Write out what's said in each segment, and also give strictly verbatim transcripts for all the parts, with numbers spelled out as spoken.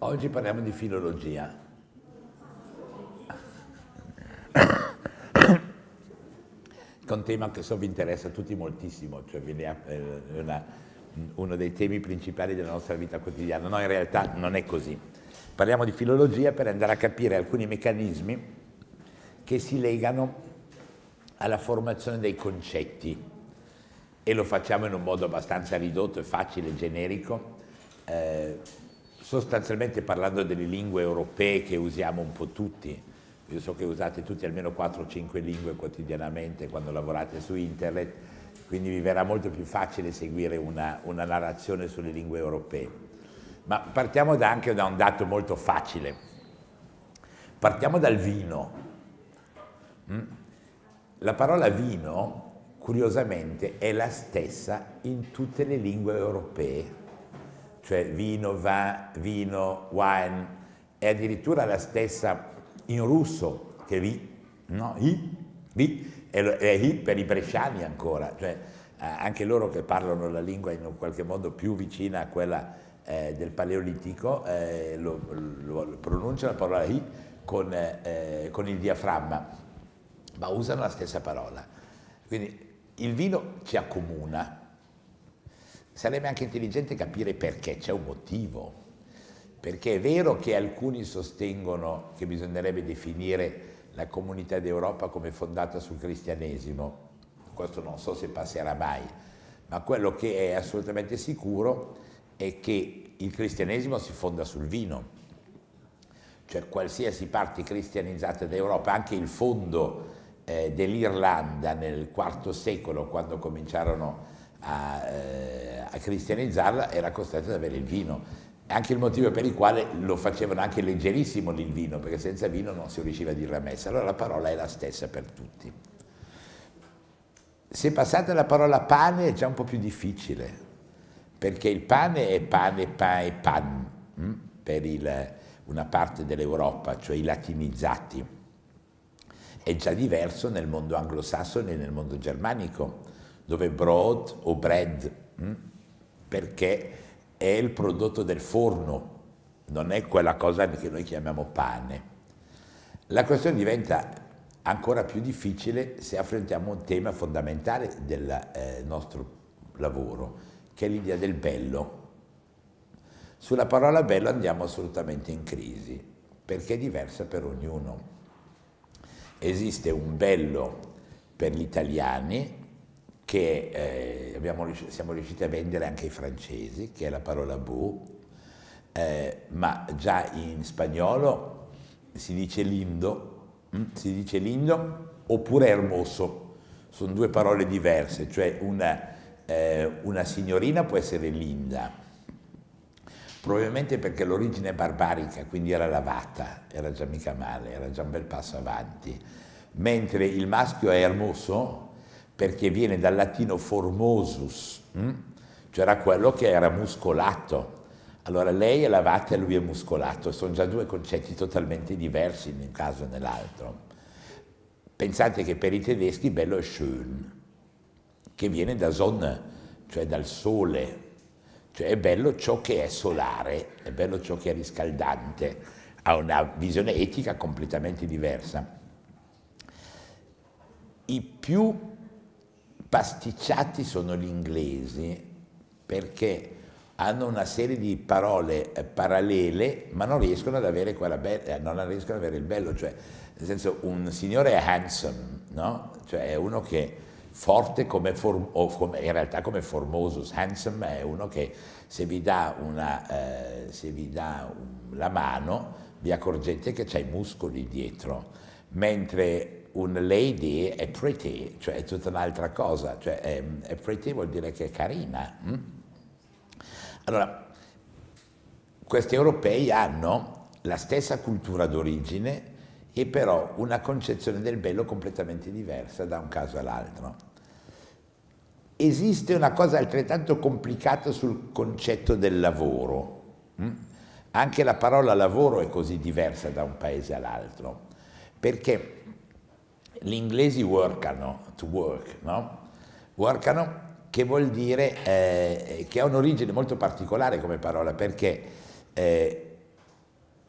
Oggi parliamo di filologia. Che è un tema che so vi interessa a tutti moltissimo, cioè è una, uno dei temi principali della nostra vita quotidiana. No, in realtà non è così. Parliamo di filologia per andare a capire alcuni meccanismi che si legano alla formazione dei concetti, e lo facciamo in un modo abbastanza ridotto e facile, generico, eh, sostanzialmente parlando delle lingue europee che usiamo un po' tutti. Io so che usate tutti almeno quattro o cinque lingue quotidianamente quando lavorate su internet, quindi vi verrà molto più facile seguire una, una narrazione sulle lingue europee. Ma partiamo da, anche da un dato molto facile. Partiamo dal vino. La parola vino, curiosamente, è la stessa in tutte le lingue europee. Cioè vino, va, vino, wine, è addirittura la stessa in russo che vi, no? I, vi, è, è i per i bresciani ancora, cioè eh, anche loro che parlano la lingua in qualche modo più vicina a quella eh, del Paleolitico, eh, lo, lo, lo pronunciano la parola i con, eh, con il diaframma, ma usano la stessa parola. Quindi il vino ci accomuna. Sarebbe anche intelligente capire perché, c'è un motivo. Perché è vero che alcuni sostengono che bisognerebbe definire la Comunità d'Europa come fondata sul cristianesimo, questo non so se passerà mai, ma quello che è assolutamente sicuro è che il cristianesimo si fonda sul vino, cioè qualsiasi parte cristianizzata d'Europa, anche il fondo eh, dell'Irlanda nel quarto secolo, quando cominciarono a, eh, a cristianizzarla, era costretta ad avere il vino. Anche il motivo per il quale lo facevano anche leggerissimo il vino, perché senza vino non si riusciva a dire la messa. Allora la parola è la stessa per tutti. Se passate alla parola pane è già un po' più difficile, perché il pane è pane, pain e pan, hm? per il, una parte dell'Europa, cioè i latinizzati. È già diverso nel mondo anglosassone e nel mondo germanico, dove broad o bread, hm? perché è il prodotto del forno, non è quella cosa che noi chiamiamo pane. La questione diventa ancora più difficile se affrontiamo un tema fondamentale del eh, nostro lavoro, che è l'idea del bello. Sulla parola bello andiamo assolutamente in crisi, perché è diversa per ognuno. Esiste un bello per gli italiani, che eh, abbiamo, siamo riusciti a vendere anche ai francesi, che è la parola beau, eh, ma già in spagnolo si dice lindo, hm? si dice lindo oppure hermoso, sono due parole diverse, cioè una, eh, una signorina può essere linda, probabilmente perché l'origine è barbarica, quindi era lavata, era già mica male, era già un bel passo avanti, mentre il maschio è hermoso, perché viene dal latino formosus, hm? cioè era quello che era muscolato. Allora lei è lavata e lui è muscolato, sono già due concetti totalmente diversi in un caso e nell'altro. Pensate che per i tedeschi bello è schön, che viene da Sonne, cioè dal sole, cioè è bello ciò che è solare, è bello ciò che è riscaldante, ha una visione etica completamente diversa. I più pasticciati sono gli inglesi, perché hanno una serie di parole eh, parallele, ma non riescono ad avere quella bella, non riescono ad avere il bello, cioè nel senso un signore è handsome, no? Cioè è uno che è forte come, form, o come in realtà come formosus. Handsome è uno che se vi dà, una, eh, se vi dà un, la mano vi accorgete che c'ha i muscoli dietro, mentre un lady è pretty, cioè è tutta un'altra cosa, cioè è, è pretty vuol dire che è carina. Hm? Allora, questi europei hanno la stessa cultura d'origine e però una concezione del bello completamente diversa da un caso all'altro. Esiste una cosa altrettanto complicata sul concetto del lavoro. Hm? Anche la parola lavoro è così diversa da un paese all'altro, perché gli inglesi workano, to work, no? Workano, che vuol dire, eh, che ha un'origine molto particolare come parola, perché eh,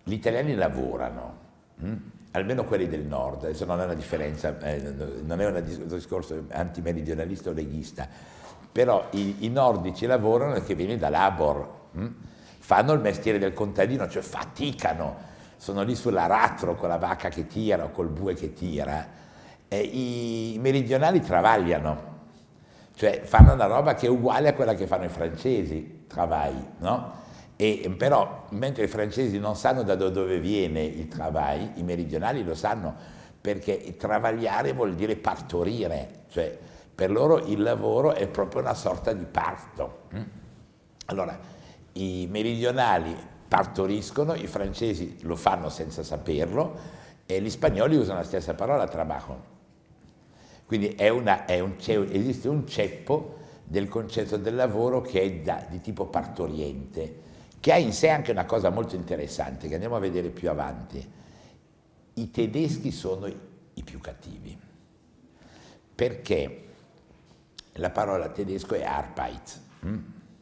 gli italiani lavorano, hm? Almeno quelli del nord, adesso non è una differenza, eh, non è un discorso antimeridionalista o leghista, però i, i nordici lavorano che viene da labor, hm? Fanno il mestiere del contadino, cioè faticano, sono lì sull'aratro con la vacca che tira o col bue che tira, e i meridionali travagliano, cioè fanno una roba che è uguale a quella che fanno i francesi, travail, no? E però, mentre i francesi non sanno da dove viene il travail, i meridionali lo sanno, perché travagliare vuol dire partorire, cioè per loro il lavoro è proprio una sorta di parto. Allora, i meridionali partoriscono, i francesi lo fanno senza saperlo e gli spagnoli usano la stessa parola, trabajo. Quindi è una, è un, esiste un ceppo del concetto del lavoro che è da, di tipo partoriente, che ha in sé anche una cosa molto interessante, che andiamo a vedere più avanti. I tedeschi sono i, i più cattivi, perché la parola tedesco è Arbeit, hm?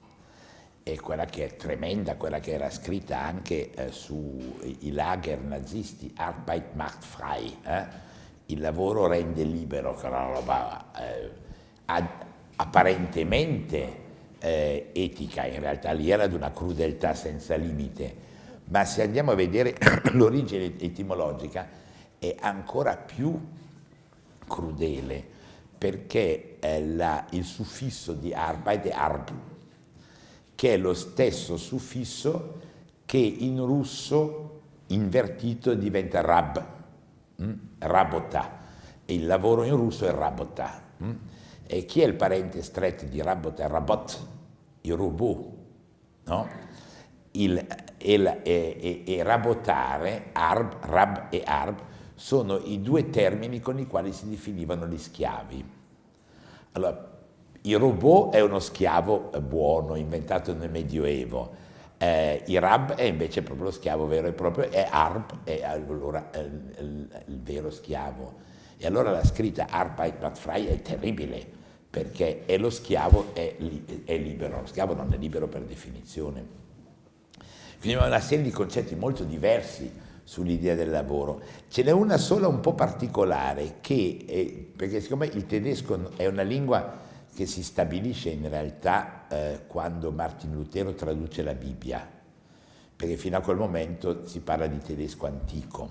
È quella che è tremenda, quella che era scritta anche eh, sui lager nazisti, Arbeit macht frei, eh? Il lavoro rende libero, che è una roba eh, ad, apparentemente eh, etica, in realtà lì era di una crudeltà senza limite, ma se andiamo a vedere l'origine etimologica è ancora più crudele, perché eh, la, il suffisso di Arbeit è Arb, che è lo stesso suffisso che in russo invertito diventa Rab, hm? Rabota, e il lavoro in russo è Rabota. Hm? E chi è il parente stretto di Rabota? Rabot, il robot, no? Il, e, e, e rabotare, arb, rab e arb, sono i due termini con i quali si definivano gli schiavi. Allora, il robot è uno schiavo buono, inventato nel Medioevo, eh, il rab è invece proprio lo schiavo vero e proprio, e arb è allora il, il, il vero schiavo. E allora la scritta Arbeit macht frei è terribile, perché è lo schiavo è, è libero, lo schiavo non è libero per definizione. Quindi abbiamo una serie di concetti molto diversi sull'idea del lavoro. Ce n'è una sola un po' particolare, che è, perché siccome il tedesco è una lingua che si stabilisce in realtà eh, quando Martin Lutero traduce la Bibbia, perché fino a quel momento si parla di tedesco antico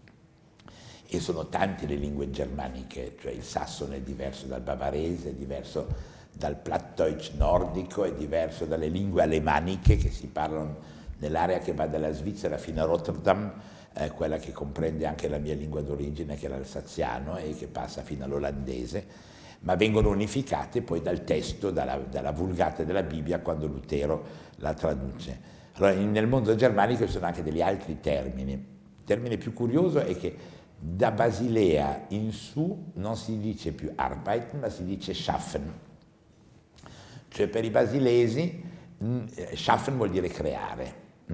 e sono tante le lingue germaniche, cioè il sassone è diverso dal bavarese, è diverso dal Plattdeutsch nordico, è diverso dalle lingue alemaniche che si parlano nell'area che va dalla Svizzera fino a Rotterdam, eh, quella che comprende anche la mia lingua d'origine che è l'alsaziano e che passa fino all'olandese, ma vengono unificate poi dal testo, dalla, dalla vulgata della Bibbia quando Lutero la traduce. Allora nel mondo germanico ci sono anche degli altri termini. Il termine più curioso è che da Basilea in su non si dice più Arbeit, ma si dice Schaffen. Cioè per i basilesi Schaffen vuol dire creare.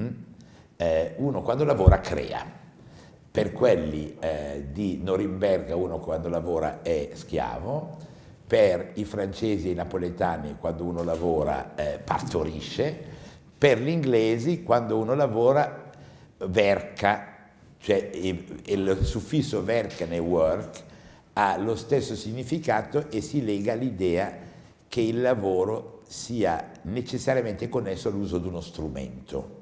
Eh, uno quando lavora crea. Per quelli eh, di Norimberga uno quando lavora è schiavo, per i francesi e i napoletani quando uno lavora eh, partorisce, per gli inglesi quando uno lavora verca, cioè il suffisso verken e work ha lo stesso significato e si lega all'idea che il lavoro sia necessariamente connesso all'uso di uno strumento.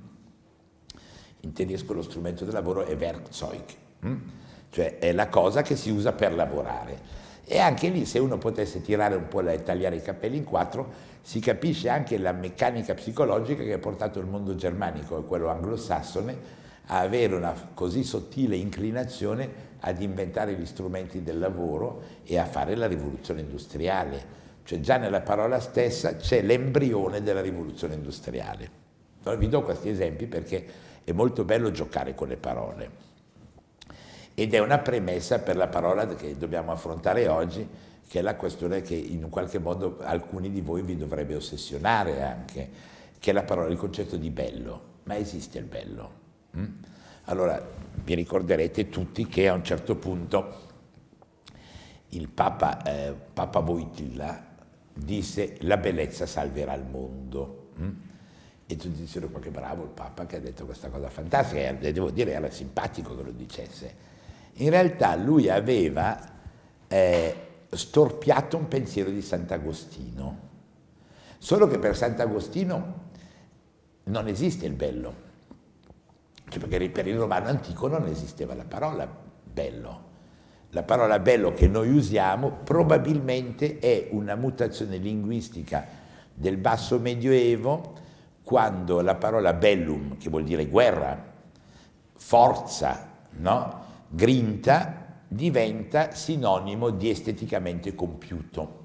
In tedesco lo strumento del lavoro è Werkzeug, cioè è la cosa che si usa per lavorare. E anche lì, se uno potesse tirare un po' e tagliare i capelli in quattro, si capisce anche la meccanica psicologica che ha portato il mondo germanico e quello anglosassone a avere una così sottile inclinazione ad inventare gli strumenti del lavoro e a fare la rivoluzione industriale. Cioè già nella parola stessa c'è l'embrione della rivoluzione industriale. Allora, vi do questi esempi perché è molto bello giocare con le parole. Ed è una premessa per la parola che dobbiamo affrontare oggi, che è la questione che in qualche modo alcuni di voi vi dovrebbe ossessionare anche, che è la parola, il concetto di bello. Ma esiste il bello? Mm? Allora, vi ricorderete tutti che a un certo punto il Papa, eh, Papa Wojtyla disse la bellezza salverà il mondo. Mm? E tutti dicevano, ma che bravo il Papa che ha detto questa cosa fantastica, e devo dire era simpatico che lo dicesse. In realtà lui aveva eh, storpiato un pensiero di Sant'Agostino, solo che per Sant'Agostino non esiste il bello, cioè perché per il romano antico non esisteva la parola bello. La parola bello che noi usiamo probabilmente è una mutazione linguistica del basso medioevo, quando la parola bellum, che vuol dire guerra, forza, no? Grinta, diventa sinonimo di esteticamente compiuto.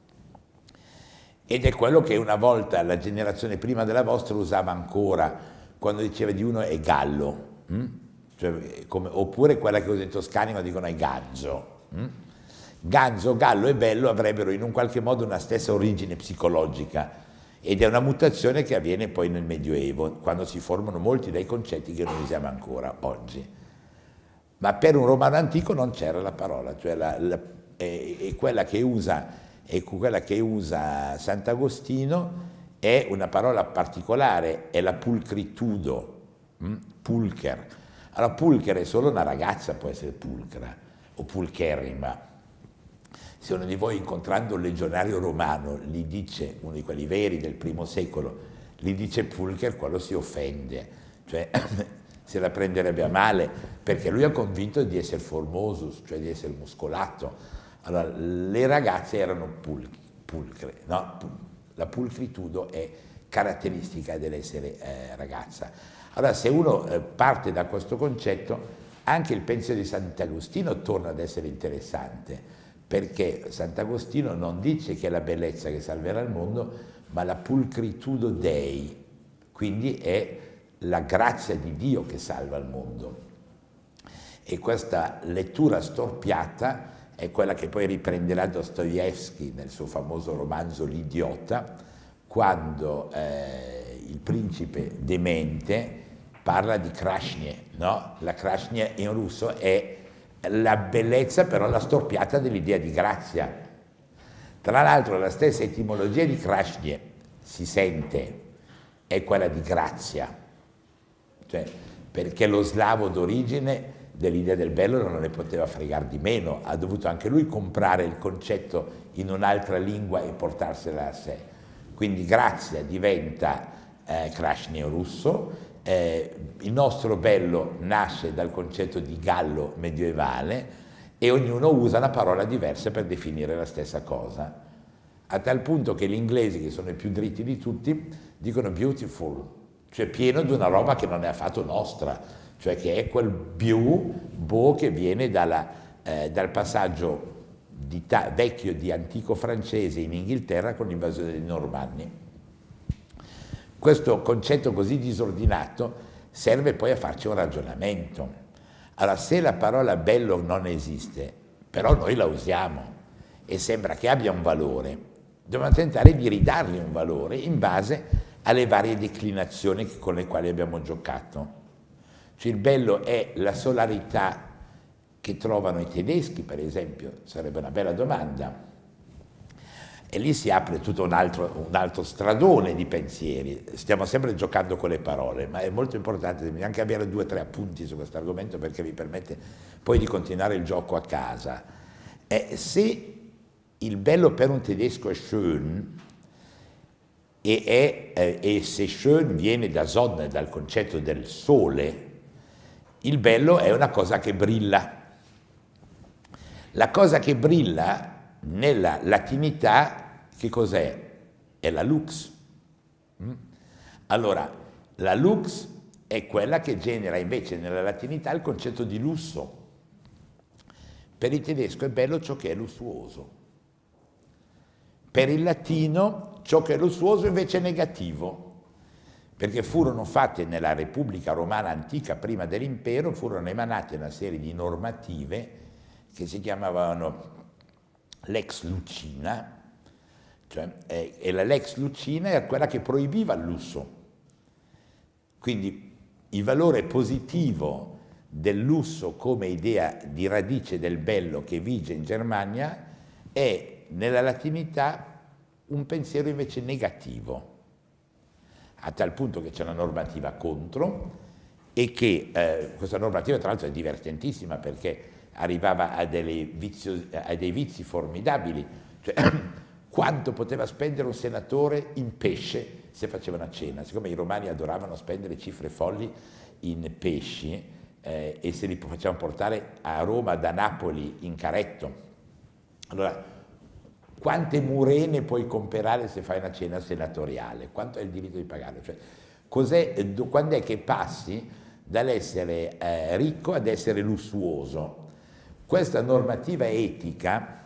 Ed è quello che una volta la generazione prima della vostra usava ancora, quando diceva di uno è gallo, hm? Cioè, come, oppure quella che usa i toscani quando dicono è ganzo. Hm? Ganzo, gallo e bello avrebbero in un qualche modo una stessa origine psicologica, ed è una mutazione che avviene poi nel Medioevo, quando si formano molti dei concetti che noi usiamo ancora oggi. Ma per un romano antico non c'era la parola, cioè la, la, è, è quella che usa, è quella che usa Sant'Agostino è una parola particolare, è la pulcritudo, hm? Pulcher. Allora pulcher è solo una ragazza, può essere pulcra o pulcherrima. Se uno di voi incontrando un legionario romano gli dice, uno di quelli veri del primo secolo, gli dice pulcher, quello si offende, cioè se la prenderebbe a male, perché lui è convinto di essere formosus, cioè di essere muscolato. Allora le ragazze erano pul pulcre, no? La pulcritudo è caratteristica dell'essere eh, ragazza. Allora se uno eh, parte da questo concetto, anche il pensiero di Sant'Agostino torna ad essere interessante, perché Sant'Agostino non dice che è la bellezza che salverà il mondo, ma la pulcritudo Dei, quindi è la grazia di Dio che salva il mondo. E questa lettura storpiata è quella che poi riprenderà Dostoevskij nel suo famoso romanzo L'idiota, quando eh, il principe demente parla di Krasnie, no? La Krasnie in russo è la bellezza, però la storpiata dell'idea di grazia. Tra l'altro la stessa etimologia di Krasnie, si sente, è quella di grazia, cioè perché lo slavo d'origine dell'idea del bello non ne poteva fregare di meno, ha dovuto anche lui comprare il concetto in un'altra lingua e portarsela a sé. Quindi grazia diventa eh, Krasnie russo. Eh, il nostro bello nasce dal concetto di gallo medievale e ognuno usa una parola diversa per definire la stessa cosa, a tal punto che gli inglesi, che sono i più dritti di tutti, dicono beautiful, cioè pieno di una roba che non è affatto nostra, cioè che è quel beau, beau che viene dalla, eh, dal passaggio di vecchio di antico francese in Inghilterra con l'invasione dei Normanni. Questo concetto così disordinato serve poi a farci un ragionamento. Allora, se la parola bello non esiste, però noi la usiamo e sembra che abbia un valore, dobbiamo tentare di ridargli un valore in base alle varie declinazioni con le quali abbiamo giocato. Cioè, il bello è la solarità che trovano i tedeschi, per esempio, sarebbe una bella domanda. E lì si apre tutto un altro, un altro stradone di pensieri. Stiamo sempre giocando con le parole, ma è molto importante anche avere due o tre appunti su questo argomento, perché vi permette poi di continuare il gioco a casa. Eh, se il bello per un tedesco è schön, e, è, eh, e se schön viene da Sonne, dal concetto del sole, il bello è una cosa che brilla. La cosa che brilla nella latinità, che cos'è? È la lux. Allora, la lux è quella che genera invece nella latinità il concetto di lusso. Per il tedesco è bello ciò che è lussuoso. Per il latino ciò che è lussuoso invece è negativo, perché furono fatte nella Repubblica Romana antica, prima dell'impero, furono emanate una serie di normative che si chiamavano Lex Lucina, cioè, eh, e la Lex Lucina era quella che proibiva il lusso. Quindi il valore positivo del lusso come idea di radice del bello che vige in Germania è nella latinità un pensiero invece negativo. a tal punto che c'è una normativa contro e che eh, questa normativa tra l'altro è divertentissima perché arrivava a, delle vizio, a dei vizi formidabili, cioè quanto poteva spendere un senatore in pesce se faceva una cena. Siccome i romani adoravano spendere cifre folli in pesci eh, e se li facevano portare a Roma da Napoli in carretto, allora quante murene puoi comprare se fai una cena senatoriale? Quanto hai il diritto di pagarlo? Cioè, cos'è, quando è che passi dall'essere eh, ricco ad essere lussuoso? Questa normativa etica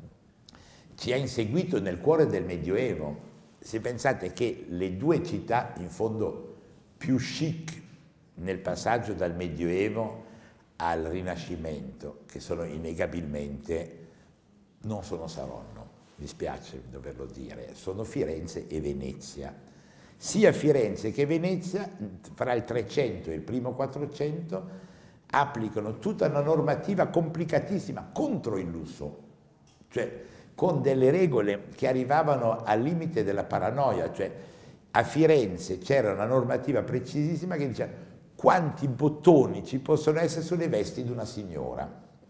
ci ha inseguito nel cuore del Medioevo. Se pensate che le due città in fondo più chic nel passaggio dal Medioevo al Rinascimento, che sono innegabilmente, non sono Saronno, mi spiace doverlo dire, sono Firenze e Venezia. Sia Firenze che Venezia, fra il trecento e il primo quattrocento, applicano tutta una normativa complicatissima contro il lusso, cioè con delle regole che arrivavano al limite della paranoia, cioè a Firenze c'era una normativa precisissima che diceva quanti bottoni ci possono essere sulle vesti di una signora.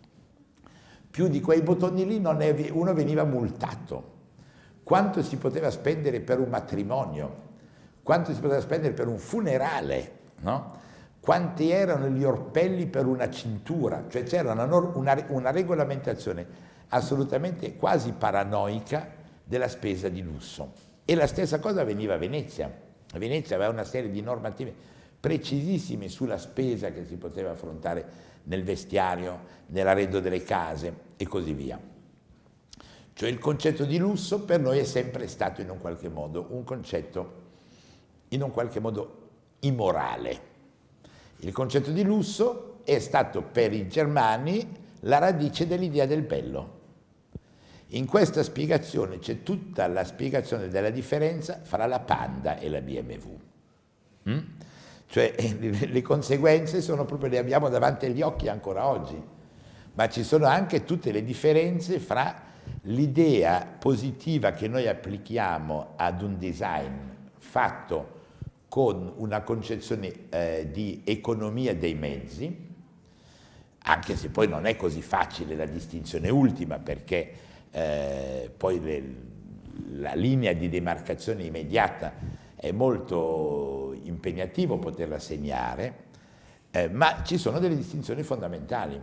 Più di quei bottoni lì non è, uno veniva multato. Quanto si poteva spendere per un matrimonio, quanto si poteva spendere per un funerale, no? Quanti erano gli orpelli per una cintura, cioè c'era una, una, una regolamentazione assolutamente quasi paranoica della spesa di lusso. E la stessa cosa avveniva a Venezia. A Venezia aveva una serie di normative precisissime sulla spesa che si poteva affrontare nel vestiario, nell'arredo delle case e così via. Cioè il concetto di lusso per noi è sempre stato in un qualche modo un concetto in un qualche modo immorale. Il concetto di lusso è stato per i germani la radice dell'idea del bello. In questa spiegazione c'è tutta la spiegazione della differenza fra la Panda e la B M W. Mm? Cioè le conseguenze sono proprio, le abbiamo davanti agli occhi ancora oggi, ma ci sono anche tutte le differenze fra l'idea positiva che noi applichiamo ad un design fatto con una concezione eh, di economia dei mezzi, anche se poi non è così facile la distinzione ultima, perché eh, poi le, la linea di demarcazione immediata è molto impegnativo poterla segnare, eh, ma ci sono delle distinzioni fondamentali.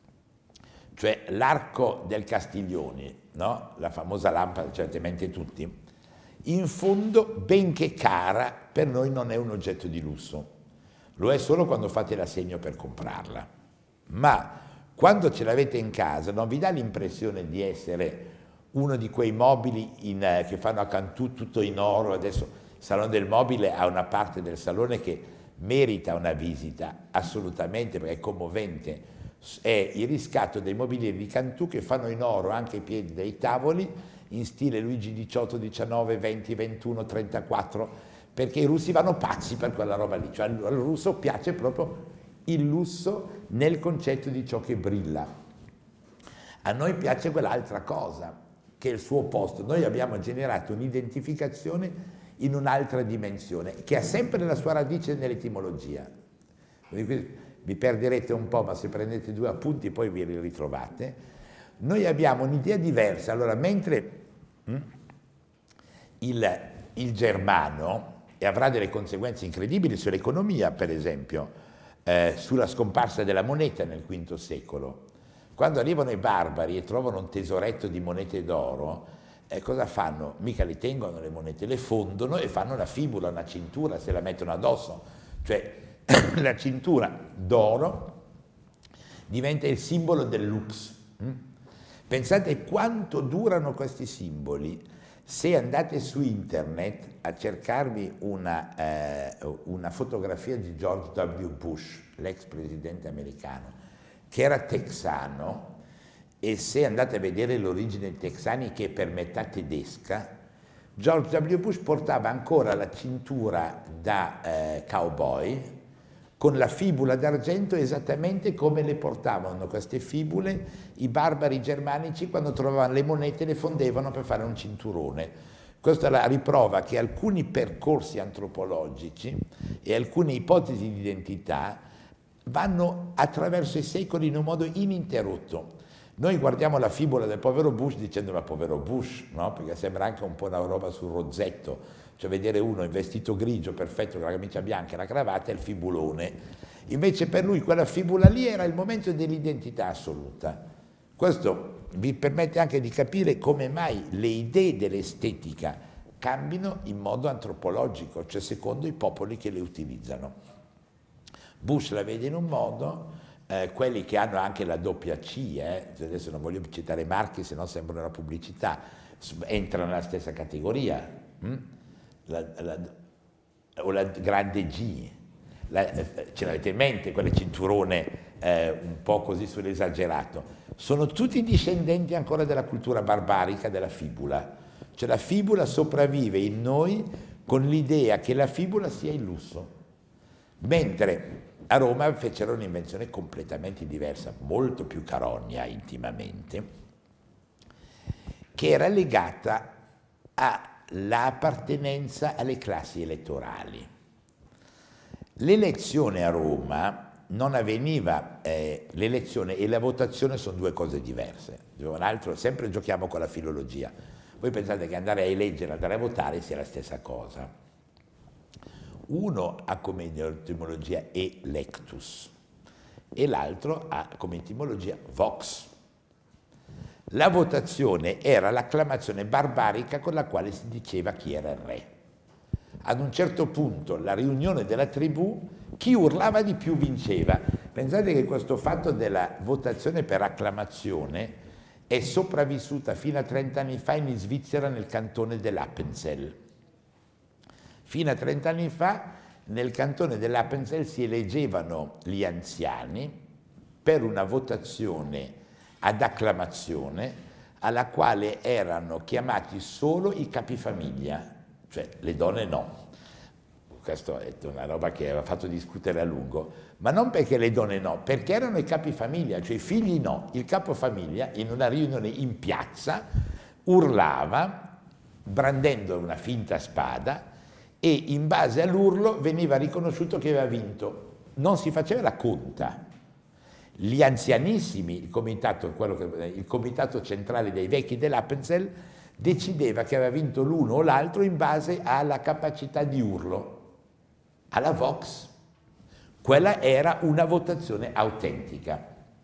Cioè l'arco del Castiglioni, no? La famosa lampada, certamente tutti, in fondo, benché cara, per noi non è un oggetto di lusso. Lo è solo quando fate l'assegno per comprarla. Ma quando ce l'avete in casa non vi dà l'impressione di essere uno di quei mobili in, eh, che fanno a Cantù tutto in oro. Adesso il Salone del Mobile ha una parte del salone che merita una visita, assolutamente, perché è commovente. È il riscatto dei mobilieri di Cantù che fanno in oro anche i piedi dei tavoli, in stile Luigi diciotto, diciannove, venti, ventuno, trentaquattro, perché i russi vanno pazzi per quella roba lì. Cioè al russo piace proprio il lusso nel concetto di ciò che brilla. A noi piace quell'altra cosa, che è il suo posto. Noi abbiamo generato un'identificazione in un'altra dimensione, che ha sempre la sua radice nell'etimologia. Vi perderete un po', ma se prendete due appunti poi vi ritrovate. Noi abbiamo un'idea diversa. Allora, mentre hm, il, il germano, e avrà delle conseguenze incredibili sull'economia, per esempio, eh, sulla scomparsa della moneta nel quinto secolo, quando arrivano i barbari e trovano un tesoretto di monete d'oro, eh, cosa fanno? Mica le tengono le monete, le fondono e fanno una fibula, una cintura, se la mettono addosso. Cioè la cintura d'oro diventa il simbolo del lux. Mm? Pensate quanto durano questi simboli. Se andate su internet a cercarvi una, eh, una fotografia di George W. Bush, l'ex presidente americano, che era texano, e se andate a vedere l'origine dei texani, che è per metà tedesca, George W. Bush portava ancora la cintura da eh, cowboy, con la fibula d'argento esattamente come le portavano queste fibule i barbari germanici quando trovavano le monete, le fondevano per fare un cinturone. Questa è la riprova che alcuni percorsi antropologici e alcune ipotesi di identità vanno attraverso i secoli in un modo ininterrotto. Noi guardiamo la fibula del povero Bush dicendo ma povero Bush, no? Perché sembra anche un po' una roba sul rozzetto, cioè vedere uno in vestito grigio, perfetto, con la camicia bianca e la cravatta è il fibulone. Invece per lui quella fibula lì era il momento dell'identità assoluta. Questo vi permette anche di capire come mai le idee dell'estetica cambino in modo antropologico, cioè secondo i popoli che le utilizzano. Bush la vede in un modo, eh, quelli che hanno anche la doppia C, eh, adesso non voglio citare marchi se no sembra una pubblicità, entrano nella stessa categoria, hm? la, la, o la grande G, la, ce l'avete in mente, quel cinturone eh, un po' così sull'esagerato, sono tutti discendenti ancora della cultura barbarica della fibula, cioè la fibula sopravvive in noi con l'idea che la fibula sia il lusso, mentre a Roma fecero un'invenzione completamente diversa, molto più carogna intimamente, che era legata all'appartenenza alle classi elettorali. L'elezione a Roma non avveniva, eh, l'elezione e la votazione sono due cose diverse. Un altro, sempre giochiamo con la filologia. Voi pensate che andare a eleggere, andare a votare sia la stessa cosa. Uno ha come etimologia electus e l'altro ha come etimologia vox. La votazione era l'acclamazione barbarica con la quale si diceva chi era il re. Ad un certo punto, la riunione della tribù, chi urlava di più vinceva. Pensate che questo fatto della votazione per acclamazione è sopravvissuta fino a trent'anni fa in Svizzera nel cantone dell'Appenzell. Fino a trent'anni fa nel cantone dell'Appenzell si eleggevano gli anziani per una votazione ad acclamazione alla quale erano chiamati solo i capifamiglia, cioè le donne no. Questa è una roba che aveva fatto discutere a lungo, ma non perché le donne no, perché erano i capifamiglia, cioè i figli no. Il capofamiglia in una riunione in piazza urlava brandendo una finta spada e in base all'urlo veniva riconosciuto che aveva vinto. Non si faceva la conta. Gli anzianissimi, il comitato, quello che, il comitato centrale dei vecchi dell'Appenzell, decideva che aveva vinto l'uno o l'altro in base alla capacità di urlo, alla vox. Quella era una votazione autentica.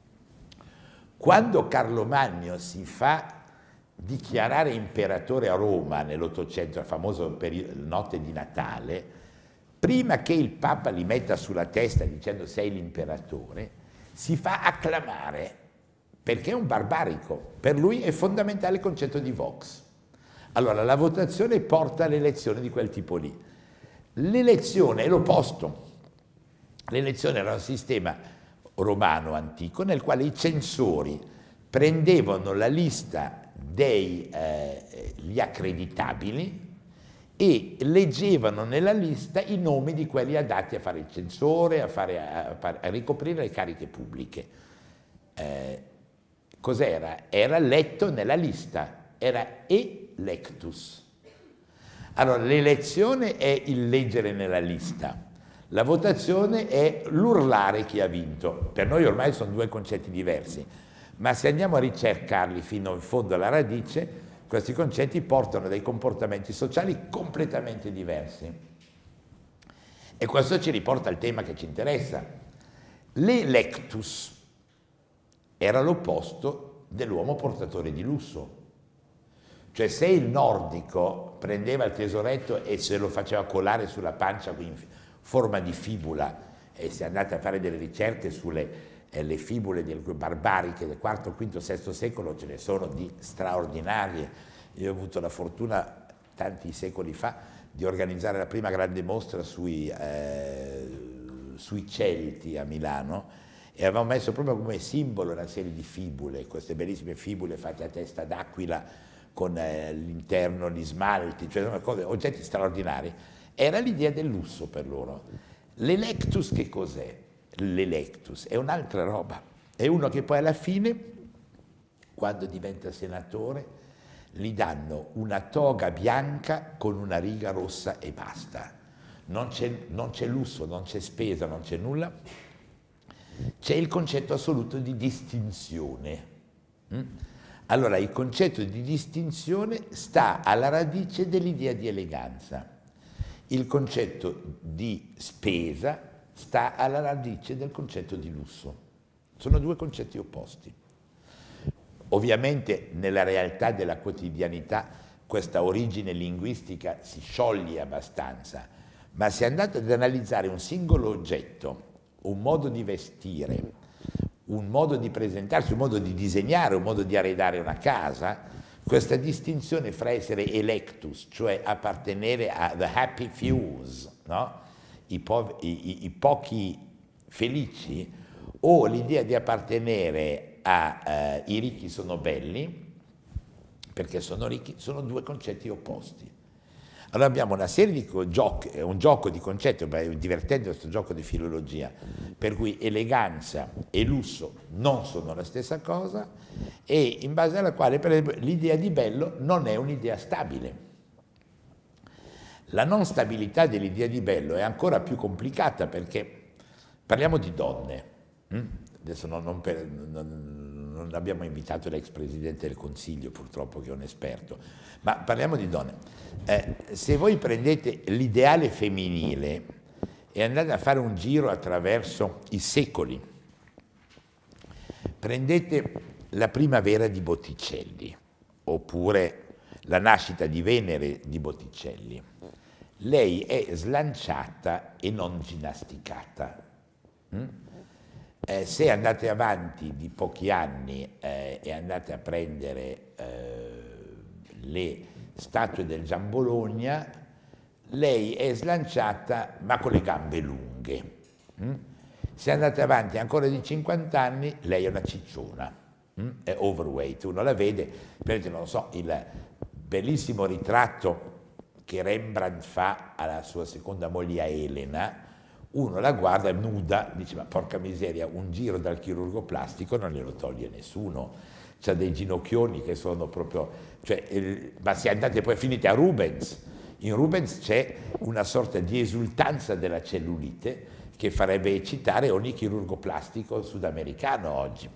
Quando Carlo Magno si fa dichiarare imperatore a Roma nell'Ottocento, la famosa notte di Natale, prima che il Papa gli metta sulla testa dicendo sei l'imperatore, si fa acclamare perché è un barbarico. Per lui è fondamentale il concetto di vox. Allora la votazione porta all'elezione di quel tipo lì. L'elezione è l'opposto. L'elezione era un sistema romano antico nel quale i censori prendevano la lista degli eh, accreditabili e leggevano nella lista i nomi di quelli adatti a fare il censore, a, fare, a, a ricoprire le cariche pubbliche. Eh, cos'era? Era letto nella lista, era electus. Allora, l'elezione è il leggere nella lista, la votazione è l'urlare chi ha vinto. Per noi ormai sono due concetti diversi, ma se andiamo a ricercarli fino in fondo alla radice, questi concetti portano dei comportamenti sociali completamente diversi. E questo ci riporta al tema che ci interessa. L'electus era l'opposto dell'uomo portatore di lusso. Cioè se il nordico prendeva il tesoretto e se lo faceva colare sulla pancia in forma di fibula, e se andate a fare delle ricerche sulle eh, le fibule del, barbariche del quarto, quinto, sesto secolo, ce ne sono di straordinarie. Io ho avuto la fortuna tanti secoli fa di organizzare la prima grande mostra sui, eh, sui Celti a Milano e avevamo messo proprio come simbolo una serie di fibule, queste bellissime fibule fatte a testa d'aquila con eh, all'interno gli smalti, cioè sono cose, oggetti straordinari. Era l'idea del lusso per loro. L'electus che cos'è? L'electus è un'altra roba, è uno che poi alla fine, quando diventa senatore, gli danno una toga bianca con una riga rossa e basta. Non c'è lusso, non c'è spesa, non c'è nulla. C'è il concetto assoluto di distinzione. Allora, il concetto di distinzione sta alla radice dell'idea di eleganza. Il concetto di spesa sta alla radice del concetto di lusso. Sono due concetti opposti. Ovviamente nella realtà della quotidianità questa origine linguistica si scioglie abbastanza, ma se andate ad analizzare un singolo oggetto, un modo di vestire, un modo di presentarsi, un modo di disegnare, un modo di arredare una casa, questa distinzione fra essere electus, cioè appartenere a the happy fews, no? I, i, i, i pochi felici, o l'idea di appartenere ai uh, ricchi sono belli, perché sono ricchi, sono due concetti opposti. Allora abbiamo una serie di giochi, un gioco di concetti, è divertente questo gioco di filologia, per cui eleganza e lusso non sono la stessa cosa e in base alla quale, per esempio, l'idea di bello non è un'idea stabile. La non stabilità dell'idea di bello è ancora più complicata perché parliamo di donne. Hm? Adesso non, non, per, non, non abbiamo invitato l'ex presidente del Consiglio, purtroppo, che è un esperto, ma parliamo di donne. Eh, se voi prendete l'ideale femminile e andate a fare un giro attraverso i secoli, prendete la primavera di Botticelli, oppure la nascita di Venere di Botticelli, lei è slanciata e non ginnasticata. Mm? Eh, se andate avanti di pochi anni eh, e andate a prendere eh, le statue del Giambologna, lei è slanciata ma con le gambe lunghe. Mm? Se andate avanti ancora di cinquanta anni, lei è una cicciona, mm? È overweight, uno la vede, per non so, il bellissimo ritratto che Rembrandt fa alla sua seconda moglie Elena, uno la guarda nuda, dice ma porca miseria, un giro dal chirurgo plastico non glielo toglie nessuno, c'ha dei ginocchioni che sono proprio, cioè, eh, ma se andate poi finite a Rubens, in Rubens c'è una sorta di esultanza della cellulite che farebbe eccitare ogni chirurgo plastico sudamericano oggi.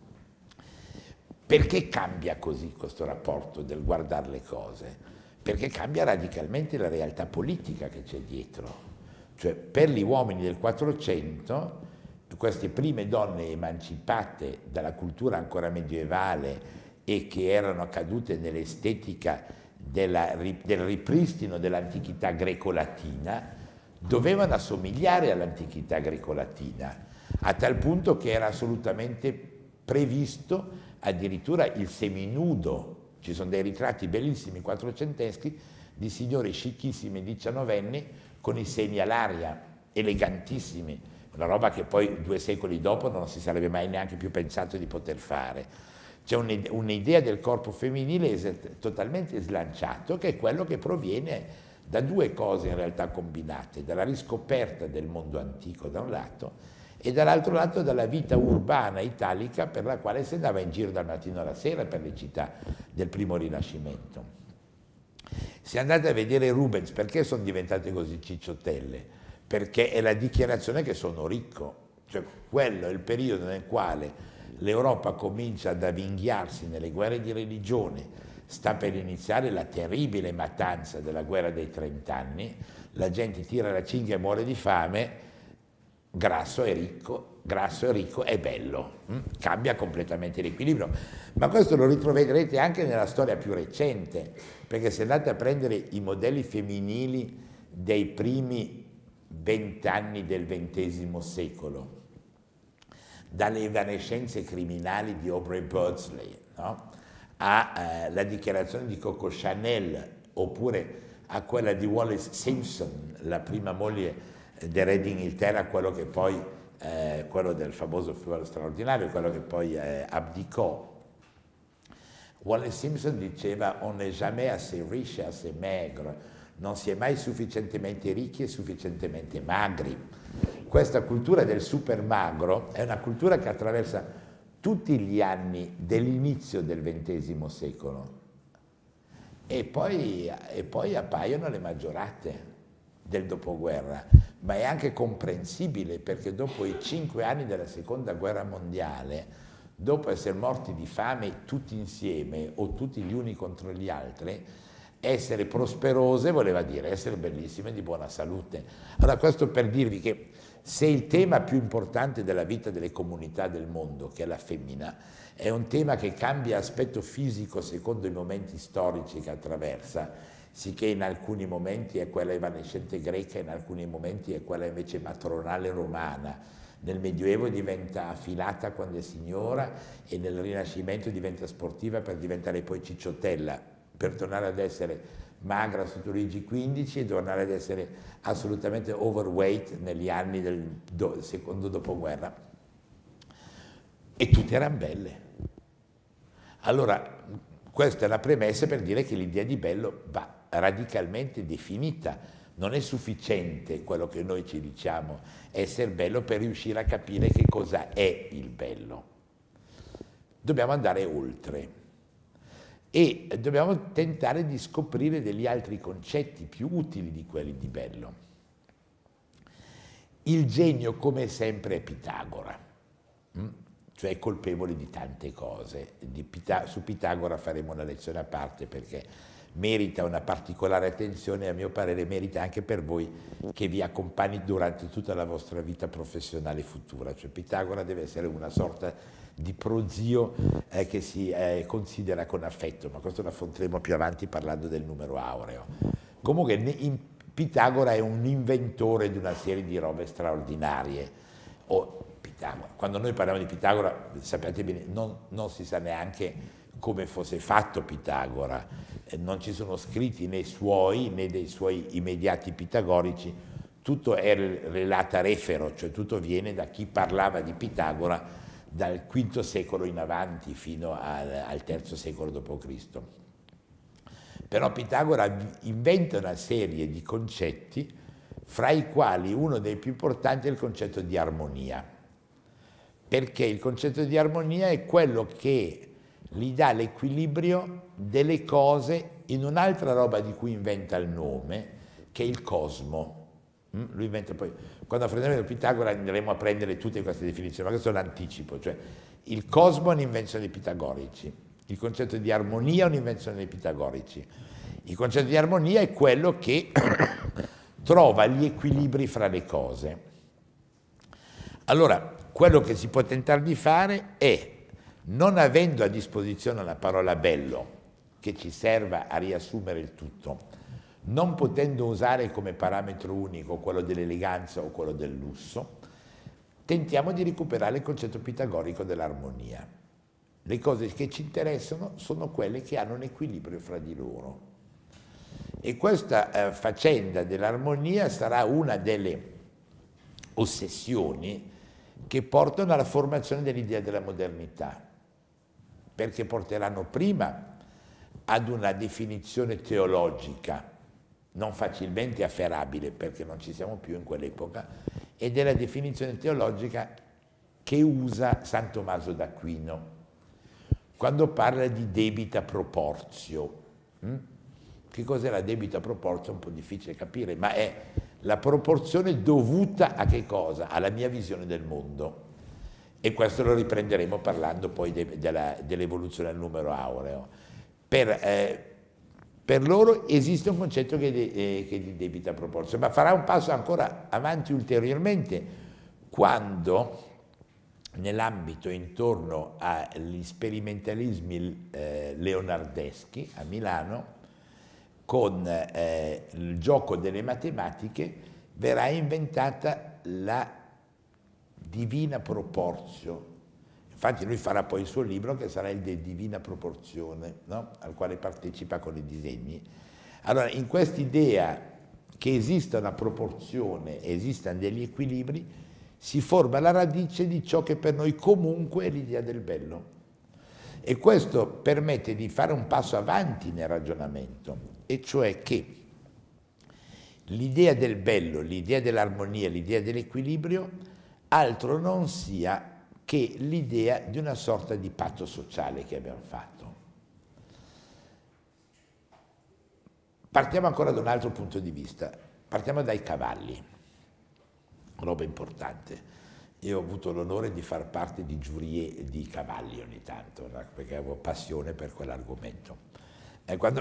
Perché cambia così questo rapporto del guardare le cose? Perché cambia radicalmente la realtà politica che c'è dietro. Cioè, per gli uomini del Quattrocento, queste prime donne emancipate dalla cultura ancora medievale e che erano cadute nell'estetica del ripristino dell'antichità greco-latina, dovevano assomigliare all'antichità greco-latina, a tal punto che era assolutamente previsto addirittura il seminudo. Ci sono dei ritratti bellissimi quattrocenteschi di signori scicchissimi diciannovenni con i seni all'aria, elegantissimi, una roba che poi due secoli dopo non si sarebbe mai neanche più pensato di poter fare. C'è un'idea del corpo femminile totalmente slanciato, che è quello che proviene da due cose in realtà combinate, dalla riscoperta del mondo antico da un lato e dall'altro lato dalla vita urbana italica per la quale si andava in giro dal mattino alla sera per le città del primo Rinascimento. Se andate a vedere Rubens, perché sono diventate così cicciottelle? Perché è la dichiarazione che sono ricco, cioè quello è il periodo nel quale l'Europa comincia ad avvinghiarsi nelle guerre di religione, sta per iniziare la terribile mattanza della guerra dei trent'anni, la gente tira la cinghia e muore di fame, grasso è ricco, grasso è ricco è bello, hm? Cambia completamente l'equilibrio, ma questo lo ritroverete anche nella storia più recente, perché se andate a prendere i modelli femminili dei primi vent'anni del ventesimo secolo, dalle evanescenze criminali di Aubrey Beardsley, no? alla eh, dichiarazione di Coco Chanel, oppure a quella di Wallis Simpson, la prima moglie del re d'Inghilterra, quello che poi, eh, quello del famoso fiore straordinario, quello che poi eh, abdicò. Wallis Simpson diceva on n'est jamais assez riche et assez maigre, non si è mai sufficientemente ricchi e sufficientemente magri. Questa cultura del super magro è una cultura che attraversa tutti gli anni dell'inizio del ventesimo secolo. e poi, e poi appaiono le maggiorate del dopoguerra, ma è anche comprensibile perché dopo i cinque anni della seconda guerra mondiale, dopo essere morti di fame tutti insieme o tutti gli uni contro gli altri, essere prosperose voleva dire essere bellissime e di buona salute. Allora questo per dirvi che se il tema più importante della vita delle comunità del mondo, che è la femmina, è un tema che cambia aspetto fisico secondo i momenti storici che attraversa, sicché in alcuni momenti è quella evanescente greca, in alcuni momenti è quella invece matronale romana, nel Medioevo diventa affilata quando è signora e nel Rinascimento diventa sportiva per diventare poi cicciottella, per tornare ad essere magra sotto Luigi quindici e tornare ad essere assolutamente overweight negli anni del do, secondo dopoguerra. E tutte erano belle. Allora, questa è la premessa per dire che l'idea di bello va radicalmente definita. Non è sufficiente quello che noi ci diciamo essere bello per riuscire a capire che cosa è il bello. Dobbiamo andare oltre e dobbiamo tentare di scoprire degli altri concetti più utili di quelli di bello. Il genio, come sempre, è Pitagora, cioè è colpevole di tante cose. Di Pita- su Pitagora faremo una lezione a parte perché merita una particolare attenzione e a mio parere merita anche per voi che vi accompagni durante tutta la vostra vita professionale futura. Cioè Pitagora deve essere una sorta di prozio eh, che si eh, considera con affetto, ma questo lo affronteremo più avanti parlando del numero aureo. Comunque in Pitagora è un inventore di una serie di robe straordinarie. Oh, Pitagora. Quando noi parliamo di Pitagora, sapete bene, non, non si sa neanche come fosse fatto Pitagora, eh, non ci sono scritti né suoi né dei suoi immediati pitagorici, tutto è relata refero, cioè tutto viene da chi parlava di Pitagora dal quinto secolo in avanti fino al, al terzo secolo dopo Cristo. Però Pitagora inventa una serie di concetti, fra i quali uno dei più importanti è il concetto di armonia, perché il concetto di armonia è quello che gli dà l'equilibrio delle cose in un'altra roba di cui inventa il nome, che è il cosmo. Lui inventa poi, quando affronteremo Pitagora andremo a prendere tutte queste definizioni, ma questo è un anticipo, cioè il cosmo è un'invenzione dei pitagorici, il concetto di armonia è un'invenzione dei pitagorici. Il concetto di armonia è quello che trova gli equilibri fra le cose. Allora, quello che si può tentare di fare è, non avendo a disposizione la parola bello, che ci serva a riassumere il tutto, non potendo usare come parametro unico quello dell'eleganza o quello del lusso, tentiamo di recuperare il concetto pitagorico dell'armonia. Le cose che ci interessano sono quelle che hanno un equilibrio fra di loro. E questa eh, faccenda dell'armonia sarà una delle ossessioni che portano alla formazione dell'idea della modernità, perché porteranno prima ad una definizione teologica non facilmente afferrabile, perché non ci siamo più in quell'epoca, ed è la definizione teologica che usa San Tommaso d'Aquino quando parla di debita proportio. Che cos'è la debita proportio? È un po' difficile capire, ma è la proporzione dovuta a che cosa? Alla mia visione del mondo. E questo lo riprenderemo parlando poi de, de dell'evoluzione del numero aureo. Per, eh, per loro esiste un concetto che, de, eh, che di debita proporzione, ma farà un passo ancora avanti ulteriormente quando, nell'ambito intorno agli sperimentalismi eh, leonardeschi a Milano, con eh, il gioco delle matematiche verrà inventata la divina proportio. Infatti lui farà poi il suo libro che sarà il de Divina Proporzione, no? Al quale partecipa con i disegni. Allora, in quest'idea che esista una proporzione, esistano degli equilibri, si forma la radice di ciò che per noi comunque è l'idea del bello. E questo permette di fare un passo avanti nel ragionamento, e cioè che l'idea del bello, l'idea dell'armonia, l'idea dell'equilibrio, altro non sia che l'idea di una sorta di patto sociale che abbiamo fatto. partiamo ancora da un altro punto di vista, partiamo dai cavalli, roba importante. Io ho avuto l'onore di far parte di giurie di cavalli ogni tanto, no? Perché avevo passione per quell'argomento. E quando,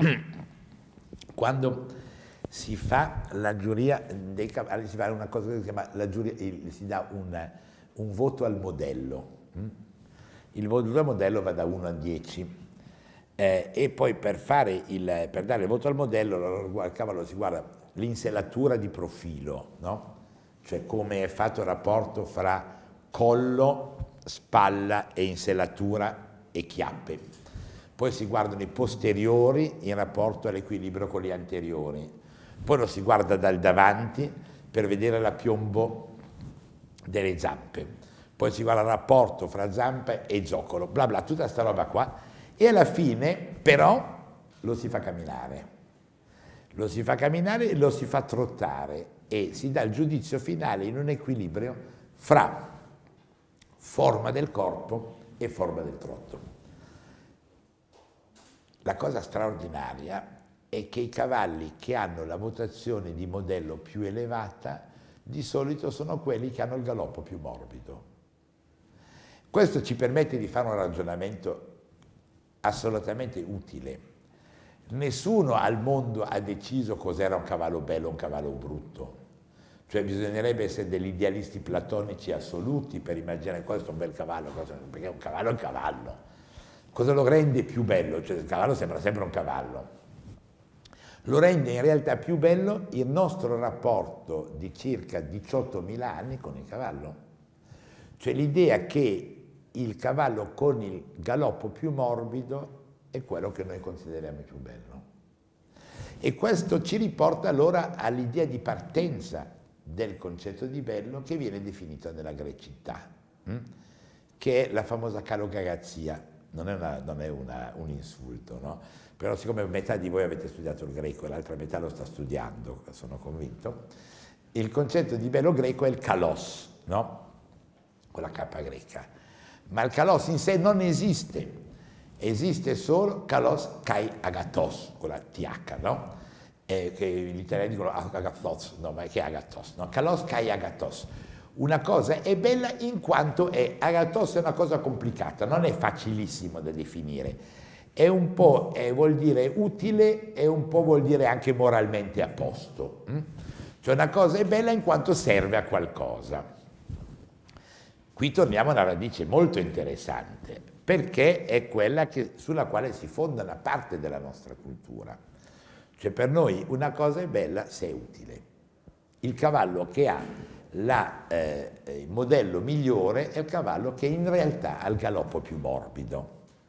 quando si fa la giuria dei cavalli, si fa una cosa che si chiama la giuria, si dà un, un voto al modello. Il voto al modello va da uno a dieci. Eh, e poi per, fare il, per dare il voto al modello, al cavallo si guarda l'insellatura di profilo, no? Cioè come è fatto il rapporto fra collo, spalla e insellatura e chiappe. Poi si guardano i posteriori in rapporto all'equilibrio con gli anteriori. Poi lo si guarda dal davanti per vedere la piombo delle zampe. Poi si guarda il rapporto fra zampa e zoccolo, bla bla, tutta questa roba qua. E alla fine, però, lo si fa camminare. Lo si fa camminare e lo si fa trottare. E si dà il giudizio finale in un equilibrio fra forma del corpo e forma del trotto. La cosa straordinaria è che i cavalli che hanno la votazione di modello più elevata di solito sono quelli che hanno il galoppo più morbido. Questo ci permette di fare un ragionamento assolutamente utile. Nessuno al mondo ha deciso cos'era un cavallo bello o un cavallo brutto. Cioè bisognerebbe essere degli idealisti platonici assoluti per immaginare questo è un bel cavallo, perché un cavallo è un cavallo. Cosa lo rende più bello? Cioè il cavallo sembra sempre un cavallo. Lo rende in realtà più bello il nostro rapporto di circa diciottomila anni con il cavallo. Cioè l'idea che il cavallo con il galoppo più morbido è quello che noi consideriamo più bello. E questo ci riporta allora all'idea di partenza del concetto di bello che viene definito nella grecità, hm? che è la famosa calogagazia. Non è, una, non è una, un insulto, no? Però siccome metà di voi avete studiato il greco e l'altra metà lo sta studiando, sono convinto, il concetto di bello greco è il kalos, no? Con la K greca. Ma il kalos in sé non esiste. Esiste solo kalos kai agathos, con la T H, no? Eh, che gli italiani dicono agathos, no, ma che è agathos, no? Kalos kai agathos. Una cosa è bella in quanto è, agathos è una cosa complicata, non è facilissimo da definire. È un po', è, vuol dire utile e un po' vuol dire anche moralmente a posto. Hm? Cioè una cosa è bella in quanto serve a qualcosa. Qui torniamo a una radice molto interessante, perché è quella che, sulla quale si fonda una parte della nostra cultura. Cioè per noi una cosa è bella se è utile. Il cavallo che ha la, eh, il modello migliore è il cavallo che in realtà ha il galoppo più morbido.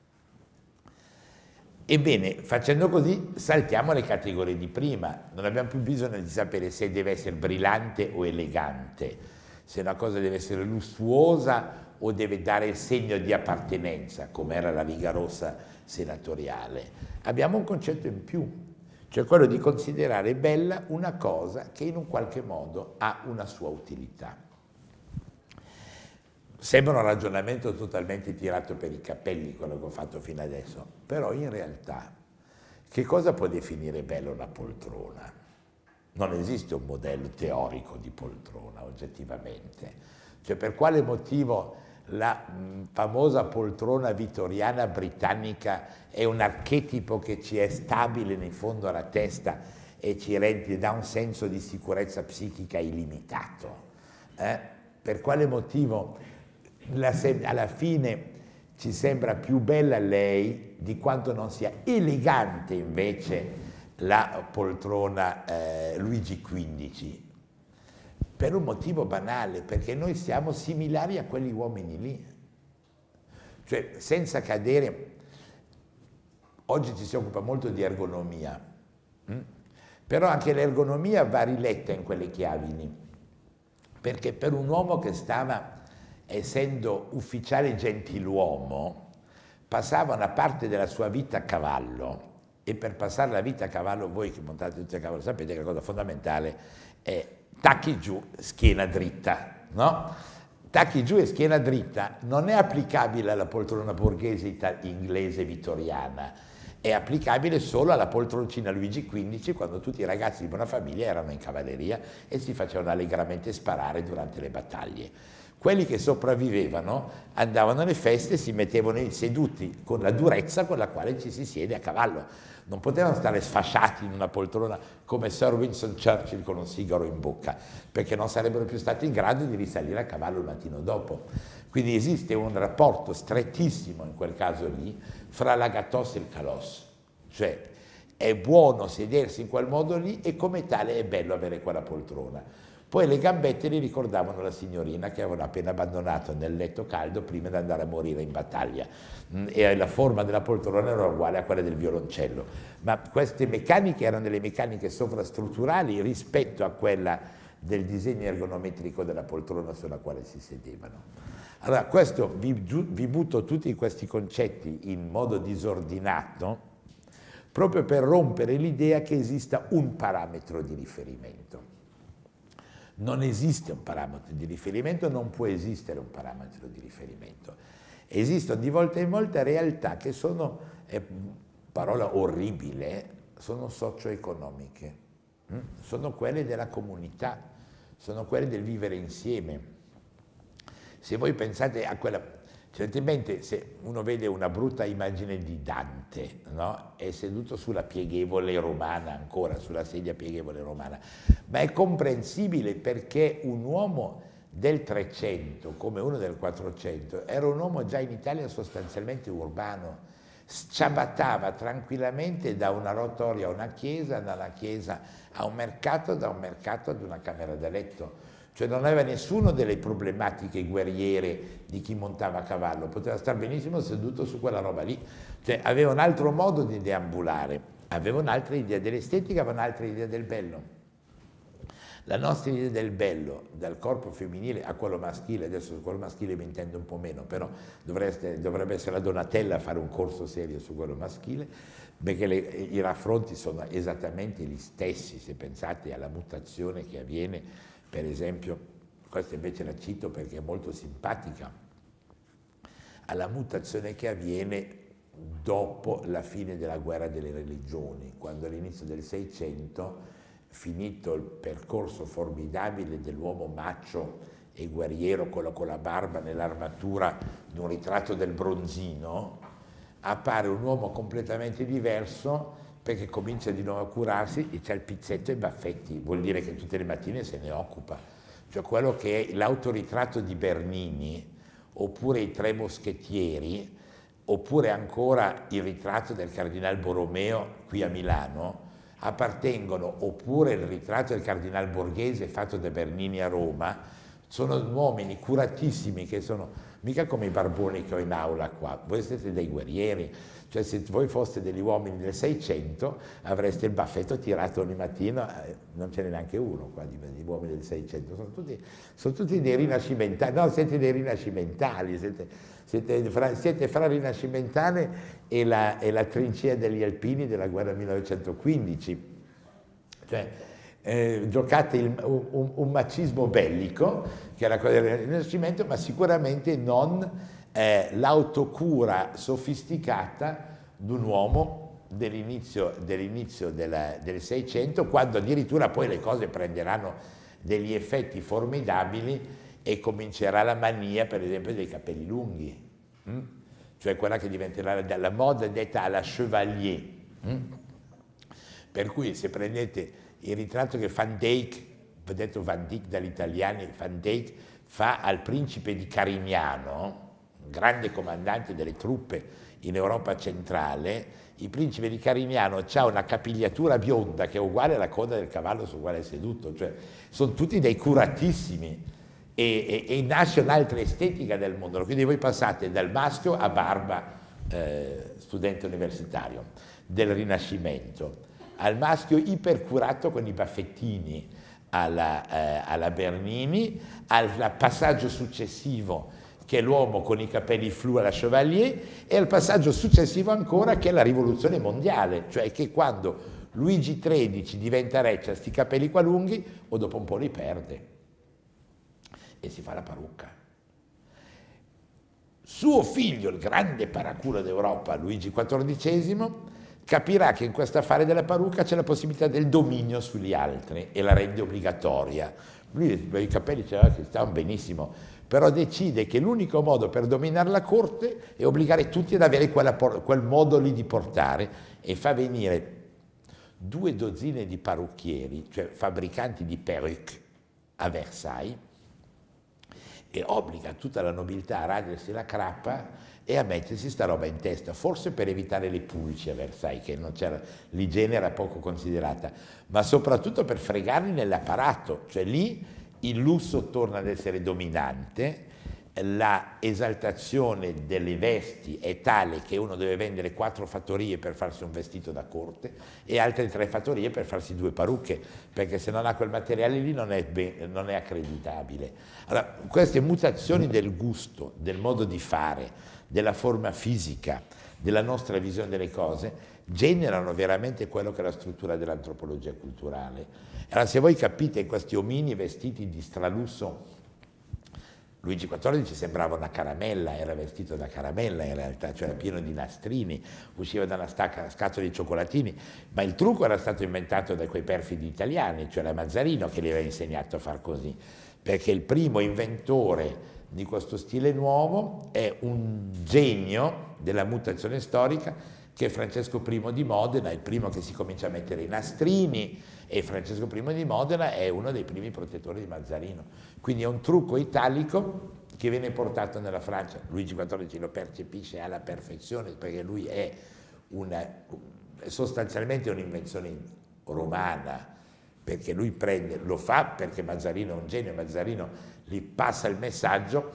Ebbene, facendo così saltiamo le categorie di prima, non abbiamo più bisogno di sapere se deve essere brillante o elegante, se una cosa deve essere lussuosa o deve dare il segno di appartenenza, come era la riga rossa senatoriale. Abbiamo un concetto in più, cioè quello di considerare bella una cosa che in un qualche modo ha una sua utilità. Sembra un ragionamento totalmente tirato per i capelli quello che ho fatto fino adesso, però in realtà che cosa può definire bella una poltrona? Non esiste un modello teorico di poltrona oggettivamente, cioè per quale motivo la famosa poltrona vittoriana britannica è un archetipo che ci è stabile in fondo alla testa e ci rende, dà un senso di sicurezza psichica illimitato. Eh? Per quale motivo la, alla fine ci sembra più bella lei di quanto non sia elegante invece la poltrona eh, Luigi quindici? Per un motivo banale, perché noi siamo similari a quegli uomini lì. Cioè, senza cadere, oggi ci si occupa molto di ergonomia, hm? Però anche l'ergonomia va riletta in quelle chiavi lì, perché per un uomo che stava, essendo ufficiale gentiluomo, passava una parte della sua vita a cavallo, e per passare la vita a cavallo, voi che montate tutti a cavallo sapete che la cosa fondamentale è tacchi giù, schiena dritta, no? Tacchi giù e schiena dritta non è applicabile alla poltrona borghese inglese vittoriana, è applicabile solo alla poltroncina Luigi quindici, quando tutti i ragazzi di buona famiglia erano in cavalleria e si facevano allegramente sparare durante le battaglie. Quelli che sopravvivevano andavano alle feste e si mettevano seduti con la durezza con la quale ci si siede a cavallo. Non potevano stare sfasciati in una poltrona come Sir Winston Churchill con un sigaro in bocca, perché non sarebbero più stati in grado di risalire a cavallo il mattino dopo. Quindi esiste un rapporto strettissimo in quel caso lì fra l'agatos e il kalos, cioè è buono sedersi in quel modo lì e come tale è bello avere quella poltrona. Poi le gambette li ricordavano la signorina che avevano appena abbandonato nel letto caldo prima di andare a morire in battaglia, e la forma della poltrona era uguale a quella del violoncello. Ma queste meccaniche erano delle meccaniche sovrastrutturali rispetto a quella del disegno ergonometrico della poltrona sulla quale si sedevano. Allora, questo, vi, vi butto tutti questi concetti in modo disordinato proprio per rompere l'idea che esista un parametro di riferimento. Non esiste un parametro di riferimento, non può esistere un parametro di riferimento. Esistono di volta in volta realtà che sono, è parola orribile, sono socio-economiche, sono quelle della comunità, sono quelle del vivere insieme. Se voi pensate a quella, certamente se uno vede una brutta immagine di Dante, no? È seduto sulla pieghevole romana, ancora sulla sedia pieghevole romana, ma è comprensibile perché un uomo del trecento come uno del quattrocento era un uomo già in Italia sostanzialmente urbano, sciabattava tranquillamente da una rottoria a una chiesa, dalla chiesa a un mercato, da un mercato ad una camera da letto. Cioè non aveva nessuno delle problematiche guerriere di chi montava a cavallo, poteva stare benissimo seduto su quella roba lì, cioè aveva un altro modo di deambulare, aveva un'altra idea dell'estetica, aveva un'altra idea del bello. La nostra idea del bello, dal corpo femminile a quello maschile, adesso su quello maschile mi intendo un po' meno, però dovreste, dovrebbe essere la Donatella a fare un corso serio su quello maschile, perché le, i raffronti sono esattamente gli stessi, se pensate alla mutazione che avviene. Per esempio, questa invece la cito perché è molto simpatica, alla mutazione che avviene dopo la fine della guerra delle religioni, quando all'inizio del Seicento, finito il percorso formidabile dell'uomo macho e guerriero, quello con la barba nell'armatura di un ritratto del Bronzino, appare un uomo completamente diverso perché comincia di nuovo a curarsi e c'ha il pizzetto e i baffetti, vuol dire che tutte le mattine se ne occupa. Cioè quello che è l'autoritratto di Bernini, oppure i Tre Moschettieri, oppure ancora il ritratto del Cardinal Borromeo qui a Milano, appartengono, oppure il ritratto del Cardinal Borghese fatto da Bernini a Roma, sono uomini curatissimi che sono mica come i barboni che ho in aula qua, voi siete dei guerrieri. Cioè se voi foste degli uomini del Seicento avreste il baffetto tirato ogni mattina, eh, non ce n'è neanche uno qua di, di uomini del Seicento, sono tutti, sono tutti dei rinascimentali, no, siete dei rinascimentali, siete, siete, fra, siete fra rinascimentale e la, e la trincea degli alpini della guerra millenovecentoquindici, cioè eh, giocate il, un, un macismo bellico, che è la cosa del Rinascimento, ma sicuramente non Eh, l'autocura sofisticata di un uomo dell'inizio dell'inizio del Seicento, quando addirittura poi le cose prenderanno degli effetti formidabili e comincerà la mania, per esempio, dei capelli lunghi, hm? Cioè quella che diventerà la moda detta alla chevalier. Hm? Per cui se prendete il ritratto che Van Dyck, detto Van Dyck dagli italiani, Van Dyck fa al principe di Carignano, grande comandante delle truppe in Europa centrale, il principe di Carignano ha una capigliatura bionda che è uguale alla coda del cavallo sul quale è seduto, cioè sono tutti dei curatissimi e, e, e nasce un'altra estetica del mondo, quindi voi passate dal maschio a barba, eh, studente universitario del Rinascimento, al maschio ipercurato con i baffettini alla, eh, alla Bernini, al passaggio successivo che è l'uomo con i capelli flu alla Chevalier, e al passaggio successivo ancora che è la rivoluzione mondiale, cioè che quando Luigi tredici diventa re, c'ha sti capelli qua lunghi, o dopo un po' li perde e si fa la parrucca. Suo figlio, il grande paraculo d'Europa, Luigi quattordicesimo, capirà che in questo affare della parrucca c'è la possibilità del dominio sugli altri e la rende obbligatoria. Lui i capelli diceva che stavano benissimo, però decide che l'unico modo per dominare la corte è obbligare tutti ad avere quella, quel modo lì di portare, e fa venire due dozzine di parrucchieri, cioè fabbricanti di perruque a Versailles, e obbliga tutta la nobiltà a radersi la crappa e a mettersi sta roba in testa, forse per evitare le pulci a Versailles, che non c'era, l'igiene era poco considerata, ma soprattutto per fregarli nell'apparato, cioè lì il lusso torna ad essere dominante, la esaltazione delle vesti è tale che uno deve vendere quattro fattorie per farsi un vestito da corte e altre tre fattorie per farsi due parrucche, perché se non ha quel materiale lì non è, ben, non è accreditabile. Allora, queste mutazioni del gusto, del modo di fare, della forma fisica, della nostra visione delle cose, generano veramente quello che è la struttura dell'antropologia culturale. Allora, se voi capite, in questi omini vestiti di stralusso, Luigi quattordici sembrava una caramella, era vestito da caramella in realtà, cioè era pieno di nastrini, usciva da una stacca, scatola di cioccolatini, ma il trucco era stato inventato da quei perfidi italiani, cioè la Mazzarino, che gli aveva insegnato a far così, perché il primo inventore di questo stile nuovo è un genio della mutazione storica, che è Francesco primo di Modena, il primo che si comincia a mettere i nastrini, e Francesco primo di Modena è uno dei primi protettori di Mazzarino. Quindi è un trucco italico che viene portato nella Francia. Luigi quattordici lo percepisce alla perfezione, perché lui è una, sostanzialmente un'invenzione romana, perché lui prende, lo fa perché Mazzarino è un genio, Mazzarino gli passa il messaggio